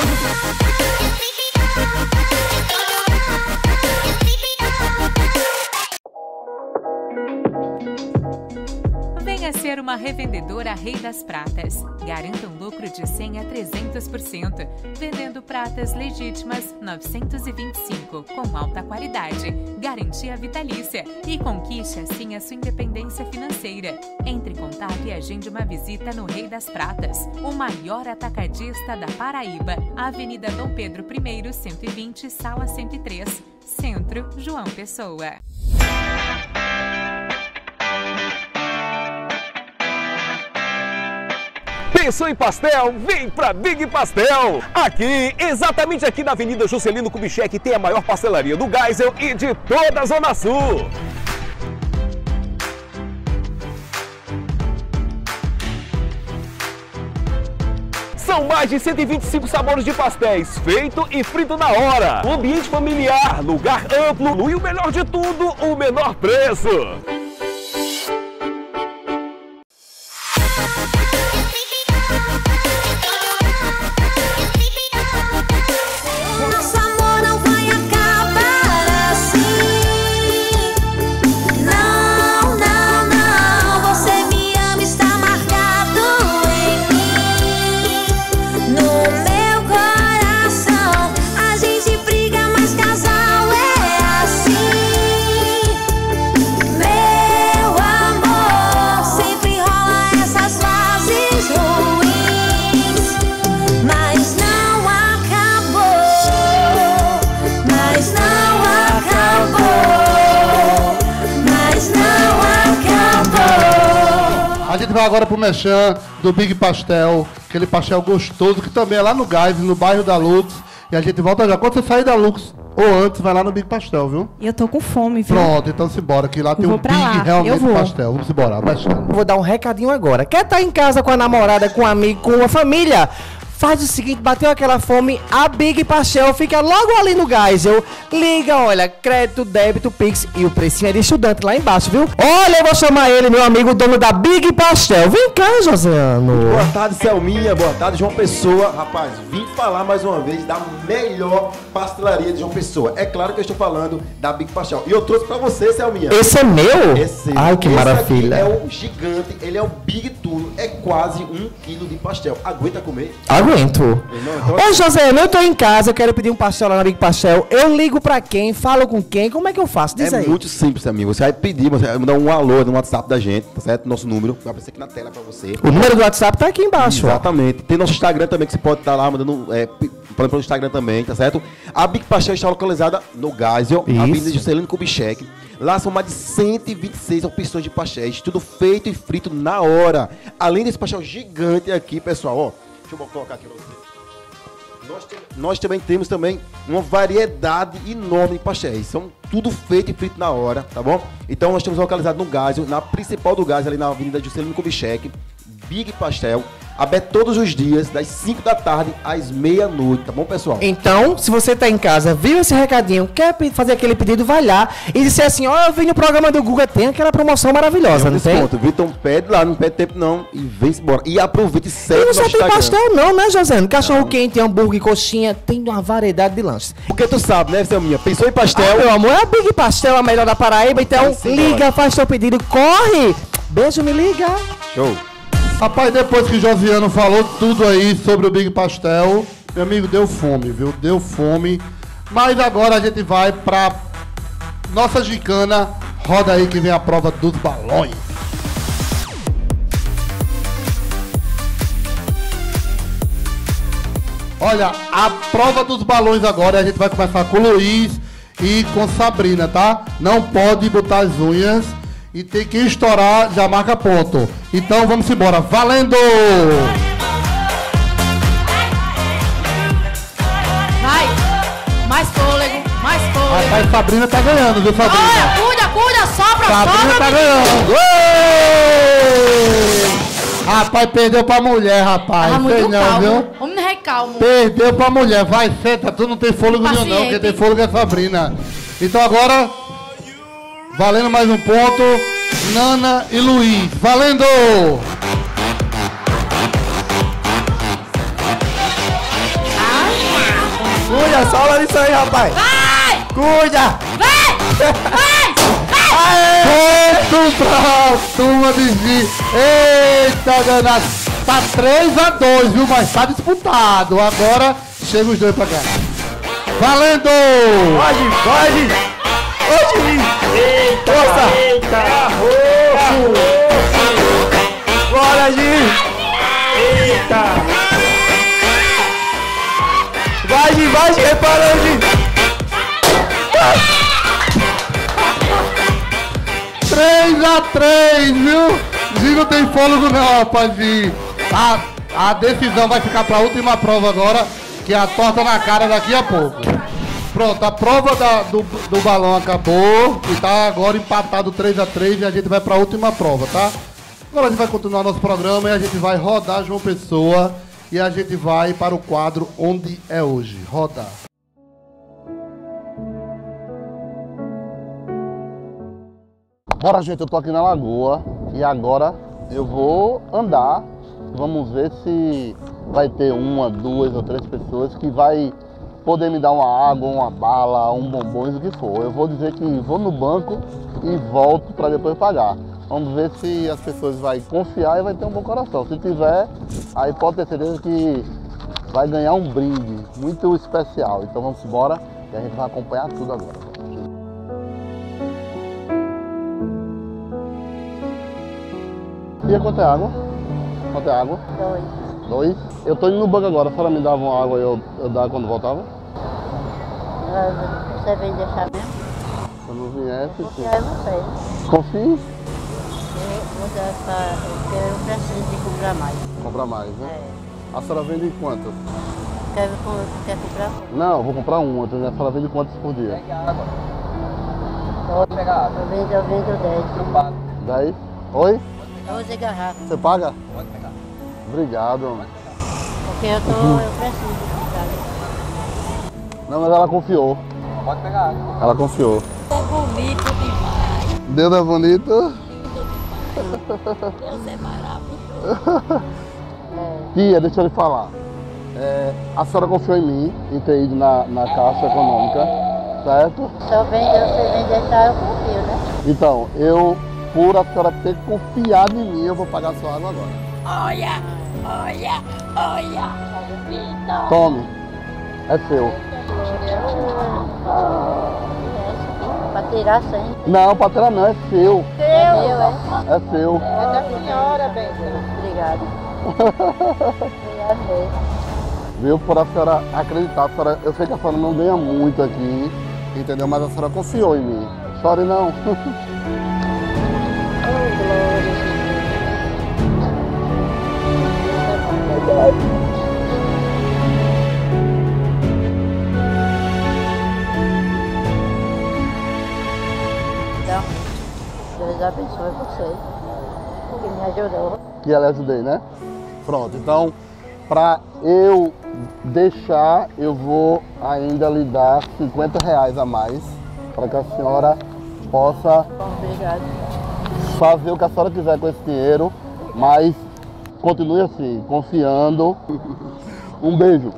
Venha ser uma revendedora Rei das Pratas. Garanta um lucro de cem a trezentos por cento. Vendendo pratas legítimas novecentos e vinte e cinco, com alta qualidade, garantia vitalícia e conquiste assim a sua independência financeira. Entre em contato e agende uma visita no Rei das Pratas, o maior atacadista da Paraíba. Avenida Dom Pedro I, cento e vinte, Sala cento e três, Centro, João Pessoa. Pensou em pastel? Vem pra Big Pastel! Aqui, exatamente aqui na Avenida Juscelino Kubitschek, tem a maior pastelaria do Geisel e de toda a Zona Sul. São mais de cento e vinte e cinco sabores de pastéis, feito e frito na hora. Um ambiente familiar, lugar amplo e o melhor de tudo, o menor preço. Nosso amor não vai acabar assim. Não, não, não. Você me ama, está marcado em mim. No meu coração, a gente briga, mas casal é assim. Meu amor, sempre rola essas fases ruins, mas não acabou. Mas não acabou. Mas não acabou. A gente vai agora pro Mechan do Big Pastel, aquele pastel gostoso que também é lá no Gás, no bairro da Lux. E a gente volta já. Quando você sair da Lux ou antes, vai lá no Big Pastel, viu? E eu tô com fome, viu? Pronto, então simbora, que lá tem vou um pra Big lá, eu realmente vou. pastel. Vamos embora, Mechan. Vou dar um recadinho agora. Quer estar em casa com a namorada, com um amigo, com a família? Faz o seguinte, bateu aquela fome, a Big Pastel fica logo ali no Geisel. Liga, olha, crédito, débito, Pix e o precinho é de estudante lá embaixo, viu? Olha, eu vou chamar ele, meu amigo, dono da Big Pastel. Vem cá, Joseano. Boa tarde, Selminha. Boa tarde, João Pessoa. Rapaz, vim falar mais uma vez da melhor pastelaria de João Pessoa. É claro que eu estou falando da Big Pastel. E eu trouxe pra você, Selminha. Esse é meu? Esse, Ai, que esse maravilha. aqui é o gigante, ele é o Big Tudo. É quase um quilo de pastel. Aguenta comer? Aguento. Irmão, então, Ô, José, eu tô em casa, eu quero pedir um pastel lá na Big Pastel. Eu ligo pra quem? Falo com quem? Como é que eu faço? Diz é aí. muito simples, amigo. Você vai pedir, você vai mandar um alô no WhatsApp da gente, tá certo? Nosso número, vai aparecer aqui na tela pra você. O número do WhatsApp tá aqui embaixo. Exatamente. Tem nosso Instagram também, que você pode estar lá mandando, é, falando pelo Instagram também, tá certo? A Big Pastel está localizada no Geisel, Isso. Avenida Juscelino Kubitschek. Lá são mais de cento e vinte e seis opções de pastéis, tudo feito e frito na hora. Além desse pastel gigante aqui, pessoal, ó. Deixa eu colocar aqui pra você. Nós, te- nós também temos também uma variedade enorme de pastéis. São tudo feito e frito na hora, tá bom? Então nós estamos localizados no Geisel, na principal do Geisel, ali na Avenida Juscelino Kubitschek. Big Pastel, aberto todos os dias, das cinco da tarde às meia-noite, tá bom, pessoal? Então, se você tá em casa, viu esse recadinho, quer pe- fazer aquele pedido, vai lá e disser assim, ó, eu vim no programa do Guga, tem aquela promoção maravilhosa, não tem? Desconto, Vitor, pede lá, não pede tempo não, e vem embora. E aproveite E sempre não só no tem Instagram. pastel não, né, José? Cachorro quente, hambúrguer, coxinha, tem uma variedade de lanches. Porque tu sabe, né, Selminha? Pensou em pastel? Ah, meu amor, é a Big Pastel, a melhor da Paraíba, então Vai sim, liga, bora. faz seu pedido, corre! Beijo, me liga! Show! Rapaz, depois que o Josiano falou tudo aí sobre o Big Pastel, meu amigo, deu fome, viu? Deu fome. Mas agora a gente vai pra nossa gincana. Roda aí que vem a prova dos balões. Olha, a prova dos balões agora, a gente vai começar com o Luiz e com Sabrina, tá? Não pode botar as unhas e tem que estourar, já marca ponto. Então vamos embora, valendo! Vai! Mais fôlego, mais fôlego. Rapaz, Sabrina tá ganhando, viu, Sabrina? Olha, cuida, cuida, sopra, Sabrina sopra, tá menino. ganhando! Êêêê! Rapaz, perdeu pra mulher, rapaz. Ah, muito Sei não, calmo. viu? Vamos no recalmo. Perdeu pra mulher, vai, senta, tu não tem fôlego nenhum não, Paciente. quem tem fôlego é Sabrina. Então agora, valendo mais um ponto, Nana e Luiz, valendo! Cuida, só olha isso aí, rapaz. Vai! Cuida! Vai! Ponto pra turma de Gi. Eita, danado. Tá três a dois, viu? Mas tá disputado. Agora chega os dois pra cá. Valendo! Pode, pode! Hoje! Eita! Força! Eita! Arroxo! Bora, Gi! Eita! Vai, Gi, vai, Gi, reparando, Gi! três a três, viu? Gi não tem fôlego não, rapaz. Gi. A, a decisão vai ficar pra última prova agora, que é a torta na cara daqui a pouco. Pronto, a prova da- do, do balão acabou e tá agora empatado três a três e a gente vai pra última prova, tá? Agora a gente vai continuar nosso programa e a gente vai rodar João Pessoa e a gente vai para o quadro Onde é Hoje. Roda. Bora, gente, eu tô aqui na lagoa e agora eu vou andar. Vamos ver se vai ter uma, duas ou três pessoas que vai poder me dar uma água, uma bala, um bombons, o que for. Eu vou dizer que vou no banco e volto para depois pagar. Vamos ver se as pessoas vão confiar e vai ter um bom coração. Se tiver, aí pode ter certeza que vai ganhar um brinde muito especial. Então vamos embora e a gente vai acompanhar tudo agora. E quanto é água? Quanto é água? Dois. Dois? Eu tô indo no banco agora. A senhora me dava uma água e eu, eu dava quando voltava? Você vem deixar mesmo? Quando viesse, sim. Confia em você. Confie? Eu, eu preciso de comprar mais. Comprar mais, né? É. A senhora vende quantas? Quer, quer comprar? Não, eu vou comprar uma. Então a senhora vende quantas por dia? Pega água. Pode pegar água. Eu vendo, eu vendo dez. Eu pago. Dez? Oi? doze garrafas. Você paga? Pode pegar. Obrigado. Porque eu, tô, eu preciso de comprar. Não, mas ela confiou. Pode pegar água. Ela confiou. É bonito demais. Deus é bonito? Deus é maravilhoso. Tia, deixa eu lhe falar. É, a senhora confiou em mim, em ter ido na, na Caixa Econômica, certo? Se eu vem, você vem deixar, eu confio, né? Então, eu, por a senhora ter confiado em mim, eu vou pagar a sua água agora. Olha, olha, olha. Vitor. Tome. É seu. Pra tirar cem. Não, pra tirar não, é seu. Seu, é meu, é? É seu. É da senhora, Bento. Obrigada. Obrigada mesmo. Viu? Por a senhora acreditar. A senhora, eu sei que a senhora não ganha muito aqui, entendeu? Mas a senhora confiou em mim. Chore não. Então, Deus abençoe você, que me ajudou. Que ela ajudei, né? Pronto, então, para eu deixar, eu vou ainda lhe dar cinquenta reais a mais, para que a senhora possa Obrigado. fazer o que a senhora quiser com esse dinheiro, mas continue assim, confiando. Um beijo.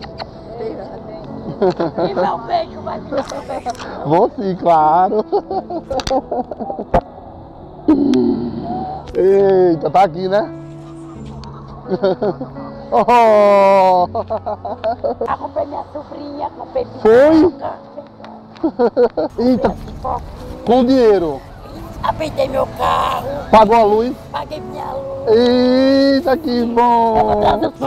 E meu beijo, vai me dar um beijo. Vou sim, claro. Eita, tá aqui, né? Oh. Ah, comprei minha sobrinha, comprei Foi? Eita, com dinheiro. Apeitei meu carro. Pagou a luz? Paguei minha luz. Eita, que bom.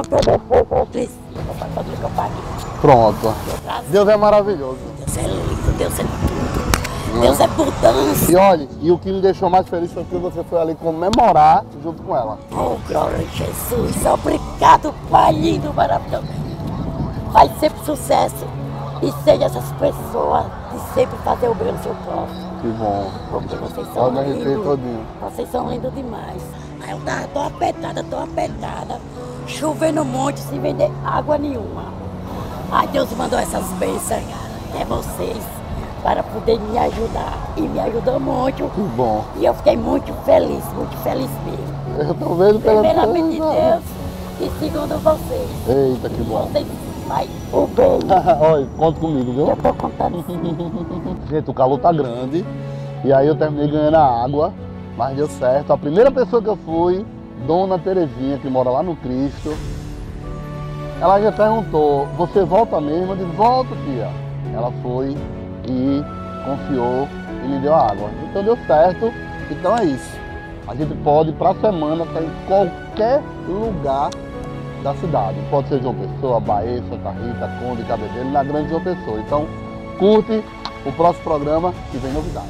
Pronto. Deus é maravilhoso. Deus é lindo, Deus é tudo. Deus é abundância. E olha, e o que me deixou mais feliz foi que você foi ali comemorar junto com ela. Oh, glória a Jesus. Obrigado, Pai lindo, maravilhoso. Faz sempre sucesso. E seja essas pessoas de sempre fazer o bem no seu próximo. Que bom. Porque vocês são Pode me arrepiar lindos. todinho. Vocês são lindos demais. Aí eu tava tô apertada, tô apertada. Chovendo muito, sem vender água nenhuma. Ai, Deus mandou essas bênçãos até vocês para poder me ajudar. E me ajudou muito. Que bom. E eu fiquei muito feliz, muito feliz mesmo. Eu tô vendo pela Primeiramente de televisão. Deus e segundo vocês. Eita, que bom. Vocês fazem o bem. Olha, conta comigo, viu? Eu tô contando. Gente, o calor tá grande. E aí eu terminei ganhando a água, mas deu certo. A primeira pessoa que eu fui, Dona Terezinha, que mora lá no Cristo, ela já perguntou, você volta mesmo? Eu disse, volto, tia. Ela foi e confiou e me deu a água. Então deu certo. Então é isso. A gente pode, pra semana, estar em qualquer lugar da cidade. Pode ser João Pessoa, Bahia, Santa Rita, Conde, Cabedelo, na grande João Pessoa. Então, curte o próximo programa que vem novidade.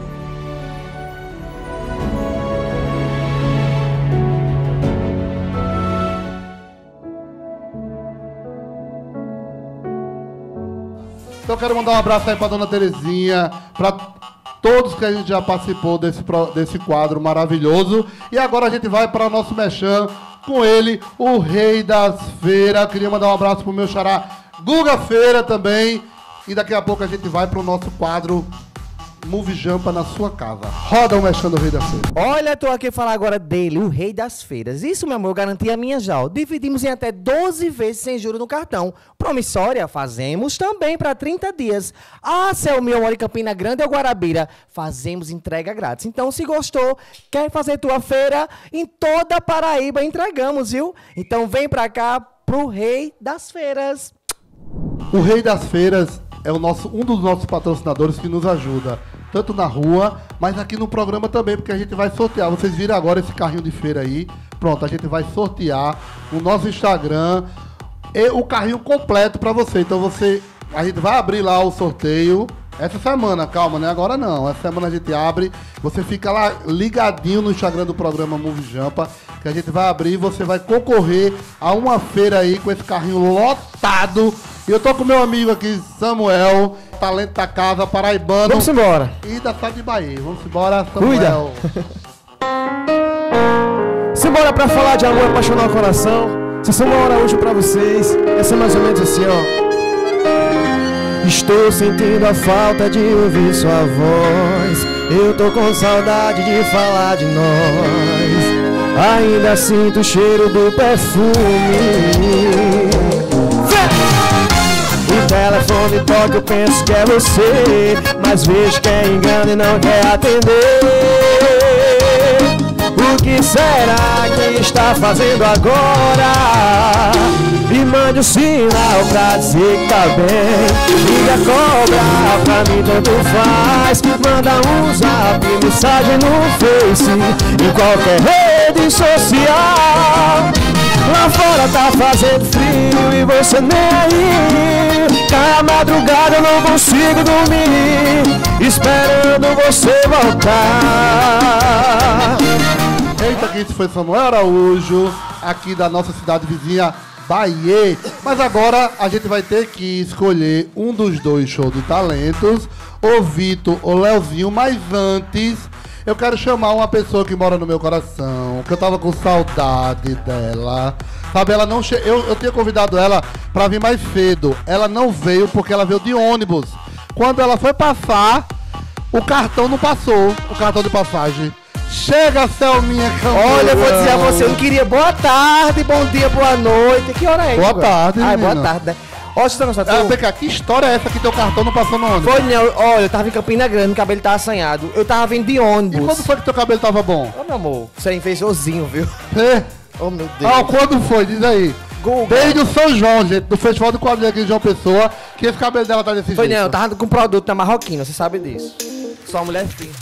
Então eu quero mandar um abraço aí para Dona Terezinha, para todos que a gente já participou desse, pro- desse quadro maravilhoso. E agora a gente vai para o nosso merchan com ele, o rei das feiras. Queria mandar um abraço pro meu xará Guga Feira também. E daqui a pouco a gente vai pro nosso quadro Movie Jampa na sua casa. Roda o Mexendo o Rei das Feiras. Olha, tô aqui falar agora dele, o Rei das Feiras. Isso, meu amor, eu garanti a minha já. Ó. Dividimos em até doze vezes sem juros no cartão. Promissória, fazemos também para trinta dias. Ah, Selminha, mora em Campina Grande ou Guarabira? Fazemos entrega grátis. Então, se gostou, quer fazer tua feira, em toda a Paraíba entregamos, viu? Então, vem pra cá pro Rei das Feiras. O Rei das Feiras é o nosso, um dos nossos patrocinadores que nos ajuda, tanto na rua, mas aqui no programa também, porque a gente vai sortear. Vocês viram agora esse carrinho de feira aí. Pronto, a gente vai sortear no nosso Instagram e o carrinho completo para você. Então você, a gente vai abrir lá o sorteio essa semana, calma, né? Agora não. Essa semana a gente abre, você fica lá ligadinho no Instagram do programa Movie Jampa, que a gente vai abrir e você vai concorrer a uma feira aí com esse carrinho lotado. E eu tô com meu amigo aqui, Samuel, talento da casa, paraibano. Vamos embora. E da cidade de Bahia. Vamos embora, Samuel. Cuida. Simbora pra falar de amor, apaixonar o coração. Se Samuel Araújo pra vocês, essa é mais ou menos assim, ó. Estou sentindo a falta de ouvir sua voz. Eu tô com saudade de falar de nós. Ainda sinto o cheiro do perfume. O telefone toca, eu penso que é você, mas vejo que é engano e não quer atender. O que será que está fazendo agora? Me mande um sinal pra dizer que tá bem. Liga, cobra, pra mim tanto faz. Manda um zap, mensagem no Face, em qualquer rede social. Lá fora tá fazendo frio e você nem aí. Cai a madrugada, eu não consigo dormir, esperando você voltar. Eita, que isso foi Samuel Araújo, aqui da nossa cidade vizinha, Bahia. Mas agora a gente vai ter que escolher um dos dois shows de talentos, o Vitor ou Leozinho, mas antes eu quero chamar uma pessoa que mora no meu coração, que eu tava com saudade dela. Sabe, ela não che... eu, eu tinha convidado ela pra vir mais cedo. Ela não veio porque ela veio de ônibus. Quando ela foi passar, o cartão não passou, o cartão de passagem. Chega, Selminha, campeão. Olha, eu vou dizer a você, eu não queria boa tarde, bom dia, boa noite. Que hora é? Boa tarde, Ai, menina. boa tarde, né? Ó, você tá gostando? Ah, vem cá, que história é essa que teu cartão não passou no ônibus? Foi não, olha, eu tava em Campina Grande, meu cabelo tava assanhado. Eu tava vindo de ônibus. E quando foi que teu cabelo tava bom? Ô, meu amor, você é invejosinho, viu? É? Oh, meu Deus. Ah, quando foi? Diz aí. Google. Desde o São João, gente, do Festival do Quadrilha aqui de João Pessoa, que esse cabelo dela tá desse Foi jeito. não, eu tava com produto na Marroquina, você sabe disso. Só uma mulher fina.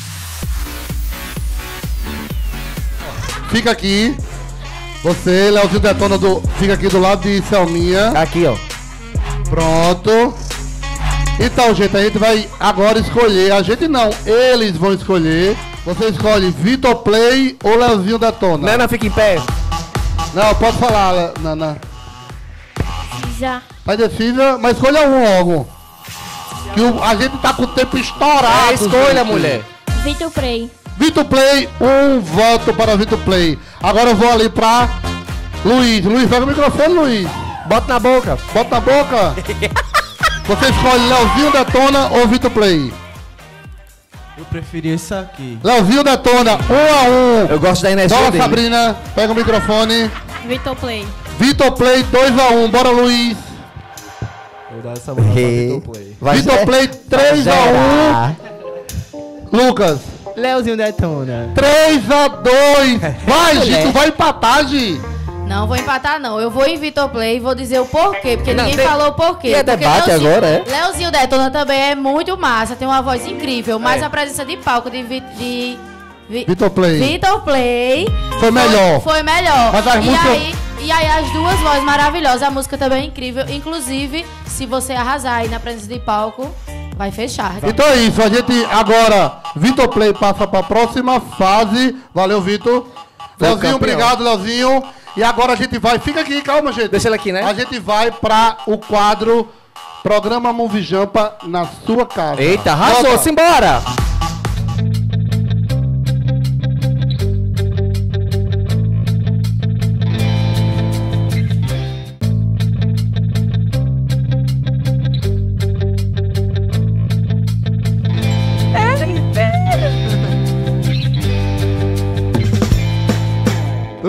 Fica aqui. Você, Leozinho Detona, do... fica aqui do lado de Selminha. Aqui, ó. Pronto. Então, gente, a gente vai agora escolher. A gente não, eles vão escolher. Você escolhe Vitor Play ou Leozinho Detona. Nana, fica em pé. Não, pode falar, Nana. Já. Vai decisa, mas escolha um logo. Que o, a gente tá com o tempo estourado. É, escolha, gente. mulher. Vitor Play. Vitor Play, um voto para Vitor Play. Agora eu vou ali pra Luiz. Luiz, pega o microfone, Luiz. Bota na boca. Bota na boca. Você escolhe Leozinho Detona ou Vitor Play? Eu preferi esse aqui. Leozinho Detona, um a um. Eu gosto da energia Bora, dele. Sabrina, pega o microfone. Vitor Play. Vitor Play, dois a um. Bora, Luiz. Vou dar essa bola pra Vitor Play. Vitor Play, três a um. Lucas. Leozinho Detona. três a dois. Vai, Mulher. Gi, tu vai empatar, Gi. Não vou empatar, não. Eu vou em Vitor Play e vou dizer o porquê, porque Não, ninguém tem- falou o porquê. E é Porque debate Leozinho- agora, é? Leozinho Detona também é muito massa, tem uma voz incrível, mas É. a presença de palco de... Vi- de Vi- Vitor Play. Vitor Play Foi melhor. Foi melhor. Mas as e, músicas- aí, e aí as duas vozes maravilhosas, a música também é incrível. Inclusive, se você arrasar aí na presença de palco, vai fechar. Então é isso, a gente agora, Vitor Play passa para a próxima fase. Valeu, Vitor. Foi o Leozinho, campeão. obrigado, Leozinho. E agora a gente vai, fica aqui, calma, gente. Deixa ele aqui, né? A gente vai para o quadro Programa Movie Jampa na sua casa. Eita, arrasou, Volta. simbora!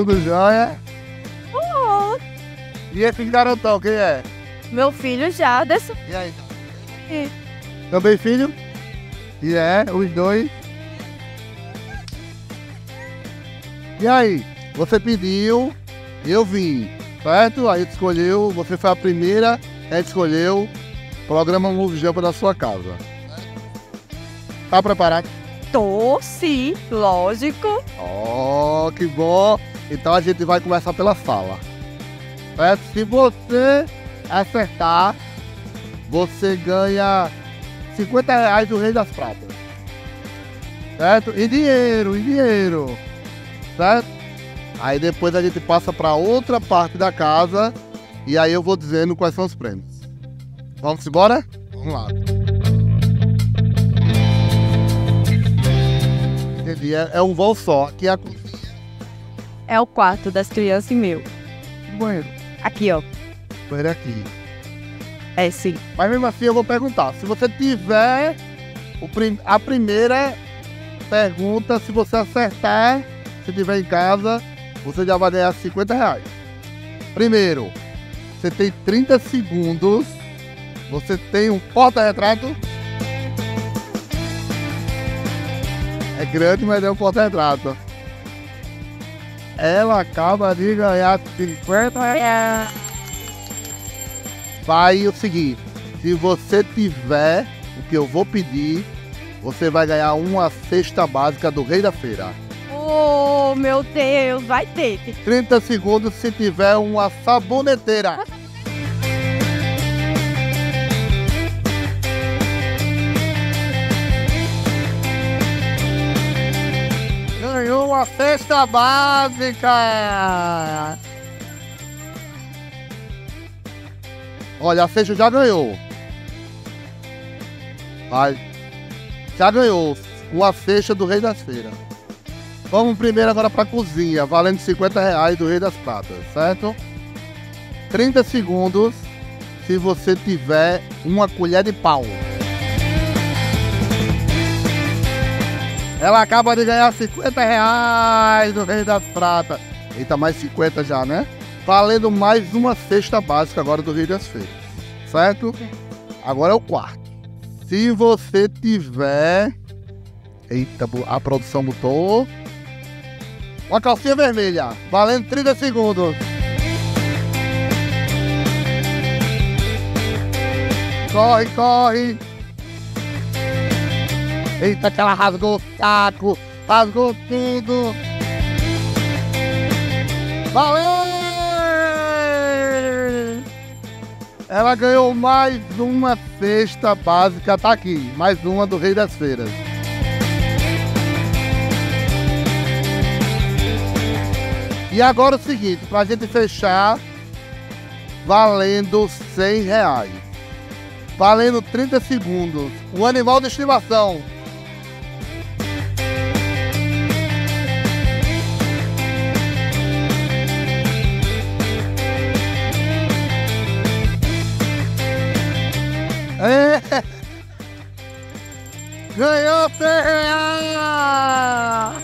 Tudo jóia? Oh, E esse garotão, quem é? meu filho já, desse... E aí? Também filho? E é, os dois. E aí? Você pediu, eu vim, certo? Aí tu escolheu, você foi a primeira, a gente escolheu o programa Move Jump da sua casa. Tá preparado? Tô, sim, lógico. Oh, que bom! Então a gente vai começar pela sala. Certo? Se você acertar, você ganha cinquenta reais do Rei das Pratas. Certo? E dinheiro, e dinheiro. Certo? Aí depois a gente passa para outra parte da casa e aí eu vou dizendo quais são os prêmios. Vamos embora? Vamos lá. Entendi, é, é um voo só. Aqui é a... É o quarto das crianças e meu. Banheiro. Aqui, ó. Banheiro aqui. É, sim. Mas mesmo assim eu vou perguntar. Se você tiver o prim... a primeira pergunta, se você acertar, se tiver em casa, você já vai ganhar cinquenta reais. Primeiro, você tem trinta segundos. Você tem um porta-retrato. É grande, mas é um porta-retrato. Ela acaba de ganhar cinquenta reais. Vai o seguinte, se você tiver o que eu vou pedir, você vai ganhar uma cesta básica do Rei da Feira. Oh, meu Deus, vai ter. trinta segundos se tiver uma saboneteira. Ganhou uma cesta básica. Olha, a cesta já ganhou. Vai. Já ganhou uma cesta do Rei das Feiras. Vamos primeiro agora para a cozinha, valendo cinquenta reais do Rei das Pratas, certo? trinta segundos se você tiver uma colher de pau. Ela acaba de ganhar cinquenta reais do Rei das Pratas. Eita, mais cinquenta já, né? Valendo mais uma cesta básica agora do Rei das Feiras, certo? Agora é o quarto. Se você tiver... Eita, a produção botou... Uma calcinha vermelha, valendo trinta segundos. Corre, corre. Eita, que ela rasgou o saco, rasgou tudo. Valeu! Ela ganhou mais uma cesta básica, tá aqui, mais uma do Rei das Feiras. E agora o seguinte, pra gente fechar, valendo cem reais. Valendo trinta segundos. Um animal de estimação. É. Ganhou cem reais!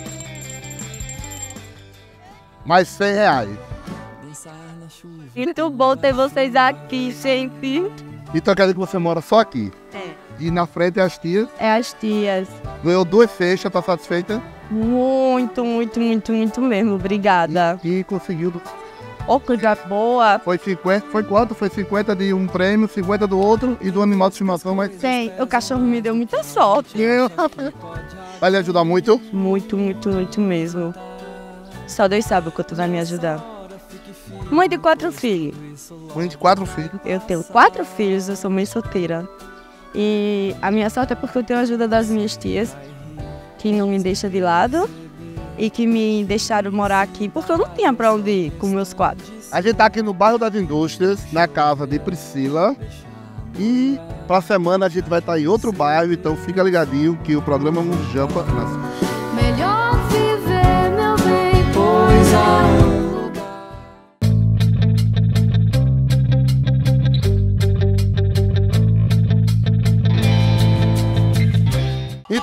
Mais cem reais. Muito bom ter vocês aqui, gente. Então quer dizer que você mora só aqui? É. E na frente é as tias? É as tias. Ganhou duas cestas, tá satisfeita? Muito, muito, muito, muito mesmo. Obrigada. E, e conseguiu... Oh, coisa boa. Foi cinquenta, foi quanto? Foi cinquenta de um prêmio, cinquenta do outro e do animal de estimação, mas... Sim, o cachorro me deu muita sorte. Vai lhe ajudar muito? Muito, muito, muito mesmo. Só Deus sabe o quanto vai me ajudar. Mãe de quatro filhos. Mãe de quatro filhos? Eu tenho quatro filhos, eu sou mãe solteira. E a minha sorte é porque eu tenho a ajuda das minhas tias, que não me deixam de lado e que me deixaram morar aqui, porque eu não tinha pra onde ir com meus quatro. A gente tá aqui no bairro das Indústrias, na casa de Priscila. E pra semana a gente vai estar em outro bairro, então fica ligadinho que o programa Move Jump nasce. Melhor viver, meu bem, pois há um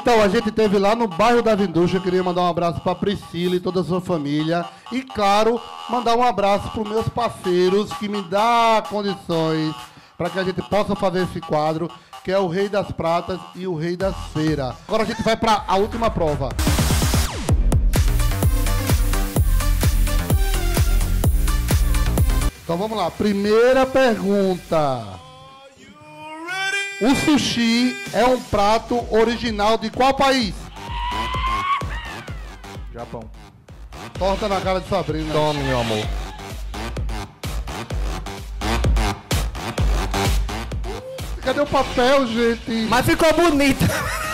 Então, a gente teve lá no bairro da Vinducha. Eu queria mandar um abraço pra Priscila e toda a sua família. E, claro, mandar um abraço pros meus parceiros que me dão condições para que a gente possa fazer esse quadro, que é o Rei das Pratas e o Rei das Feiras. Agora a gente vai para a última prova. Então vamos lá, primeira pergunta. O sushi é um prato original de qual país? Japão. Torta na cara de Sabrina. Tome, meu amor. Cadê o papel, gente? Mas ficou bonito.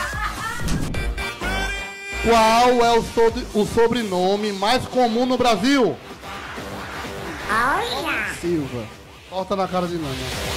Qual é o, sobre, o sobrenome mais comum no Brasil? Olha! Silva. Torta na cara de Nana.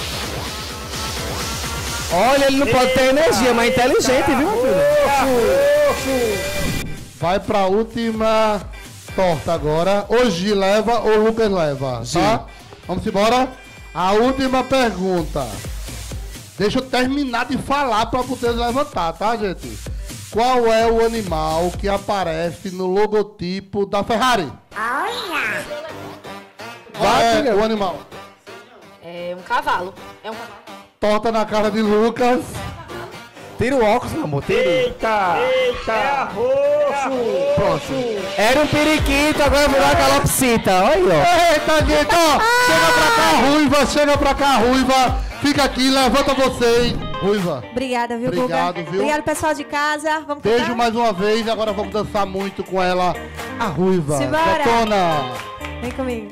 Olha, ele não pode ter energia, mas é inteligente, viu, meu filho? Vai pra última torta agora. Hoje leva ou Lucas leva, tá? Sim. Vamos embora? A última pergunta. Deixa eu terminar de falar pra vocês levantar, tá, gente? Qual é o animal que aparece no logotipo da Ferrari? Olha! Qual é o animal? É um cavalo. É um cavalo. Torta na cara de Lucas. Tira o óculos, meu amor. Tira. Eita! Eita! É arroxo! Pronto. Era um periquito, agora virou uma calopsita. Olha aí, ó. Eita, gente, ó. Chega pra cá, Ruiva. Chega pra cá, Ruiva. Fica aqui, levanta vocês. Ruiva. Obrigada, viu, Obrigado, Guga? viu? Obrigado, pessoal de casa. Vamos Beijo cantar? mais uma vez. Agora vamos dançar muito com ela, a Ruiva. Simbora. Detona. Vem comigo.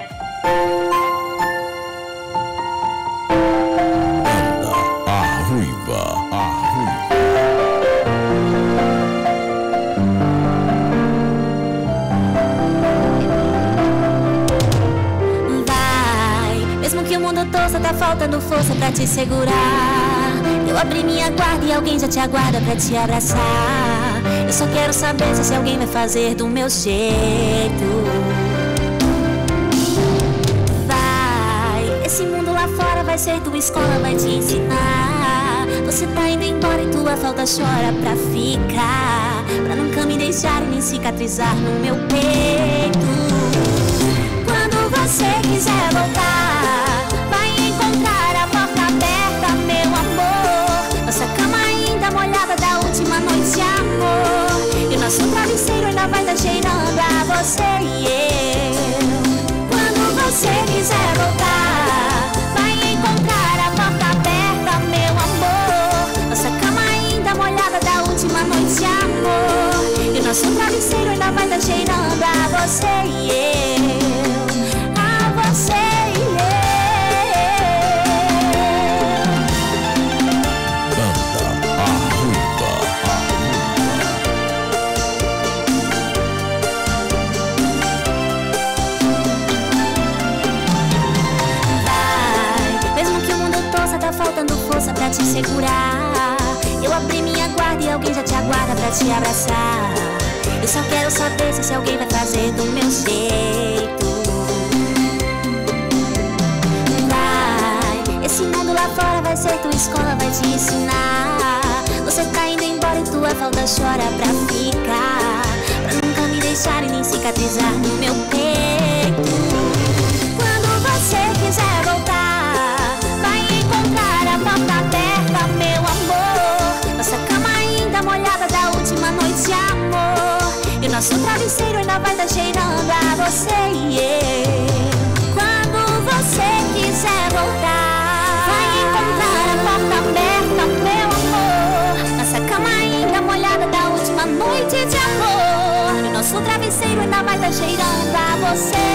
A Ruiva, a Vai, mesmo que o mundo torça, tá faltando força pra te segurar. Eu abri minha guarda e alguém já te aguarda pra te abraçar. Eu só quero saber se alguém vai fazer do meu jeito. Vai, esse mundo lá fora vai ser tua escola, vai te ensinar. Você tá indo embora e tua falta chora pra ficar, pra nunca me deixar nem cicatrizar no meu peito. Quando você quiser voltar, vai encontrar a porta aberta, meu amor. Nossa cama ainda molhada da última noite de amor, e o nosso travesseiro ainda vai estar cheirando a você e eu. Quando você quiser voltar, vai encontrar a porta aberta, meu amor. Nossa cama ainda molhada da última noite de amor, e o nosso travesseiro ainda vai estar cheirando a você e eu. A você e eu. Vai, mesmo que o mundo torça, tá faltando força pra te segurar. Eu abri minha guarda e alguém já te aguarda pra te abraçar. Eu só quero saber se alguém vai fazer do meu jeito. Vai, esse mundo lá fora vai ser tua escola, vai te ensinar. Você tá indo embora e tua falta chora pra ficar, pra nunca me deixar e nem cicatrizar no meu peito. Quando você quiser voltar, vai encontrar a porta aberta, meu amor. Nossa cama ainda molhada da última noite de amor, e o nosso travesseiro ainda vai estar cheirando a você e eu. Quando você quiser voltar, vai encontrar a porta aberta, meu amor. Nossa cama ainda molhada da última noite de amor, e o nosso travesseiro ainda vai estar cheirando a você.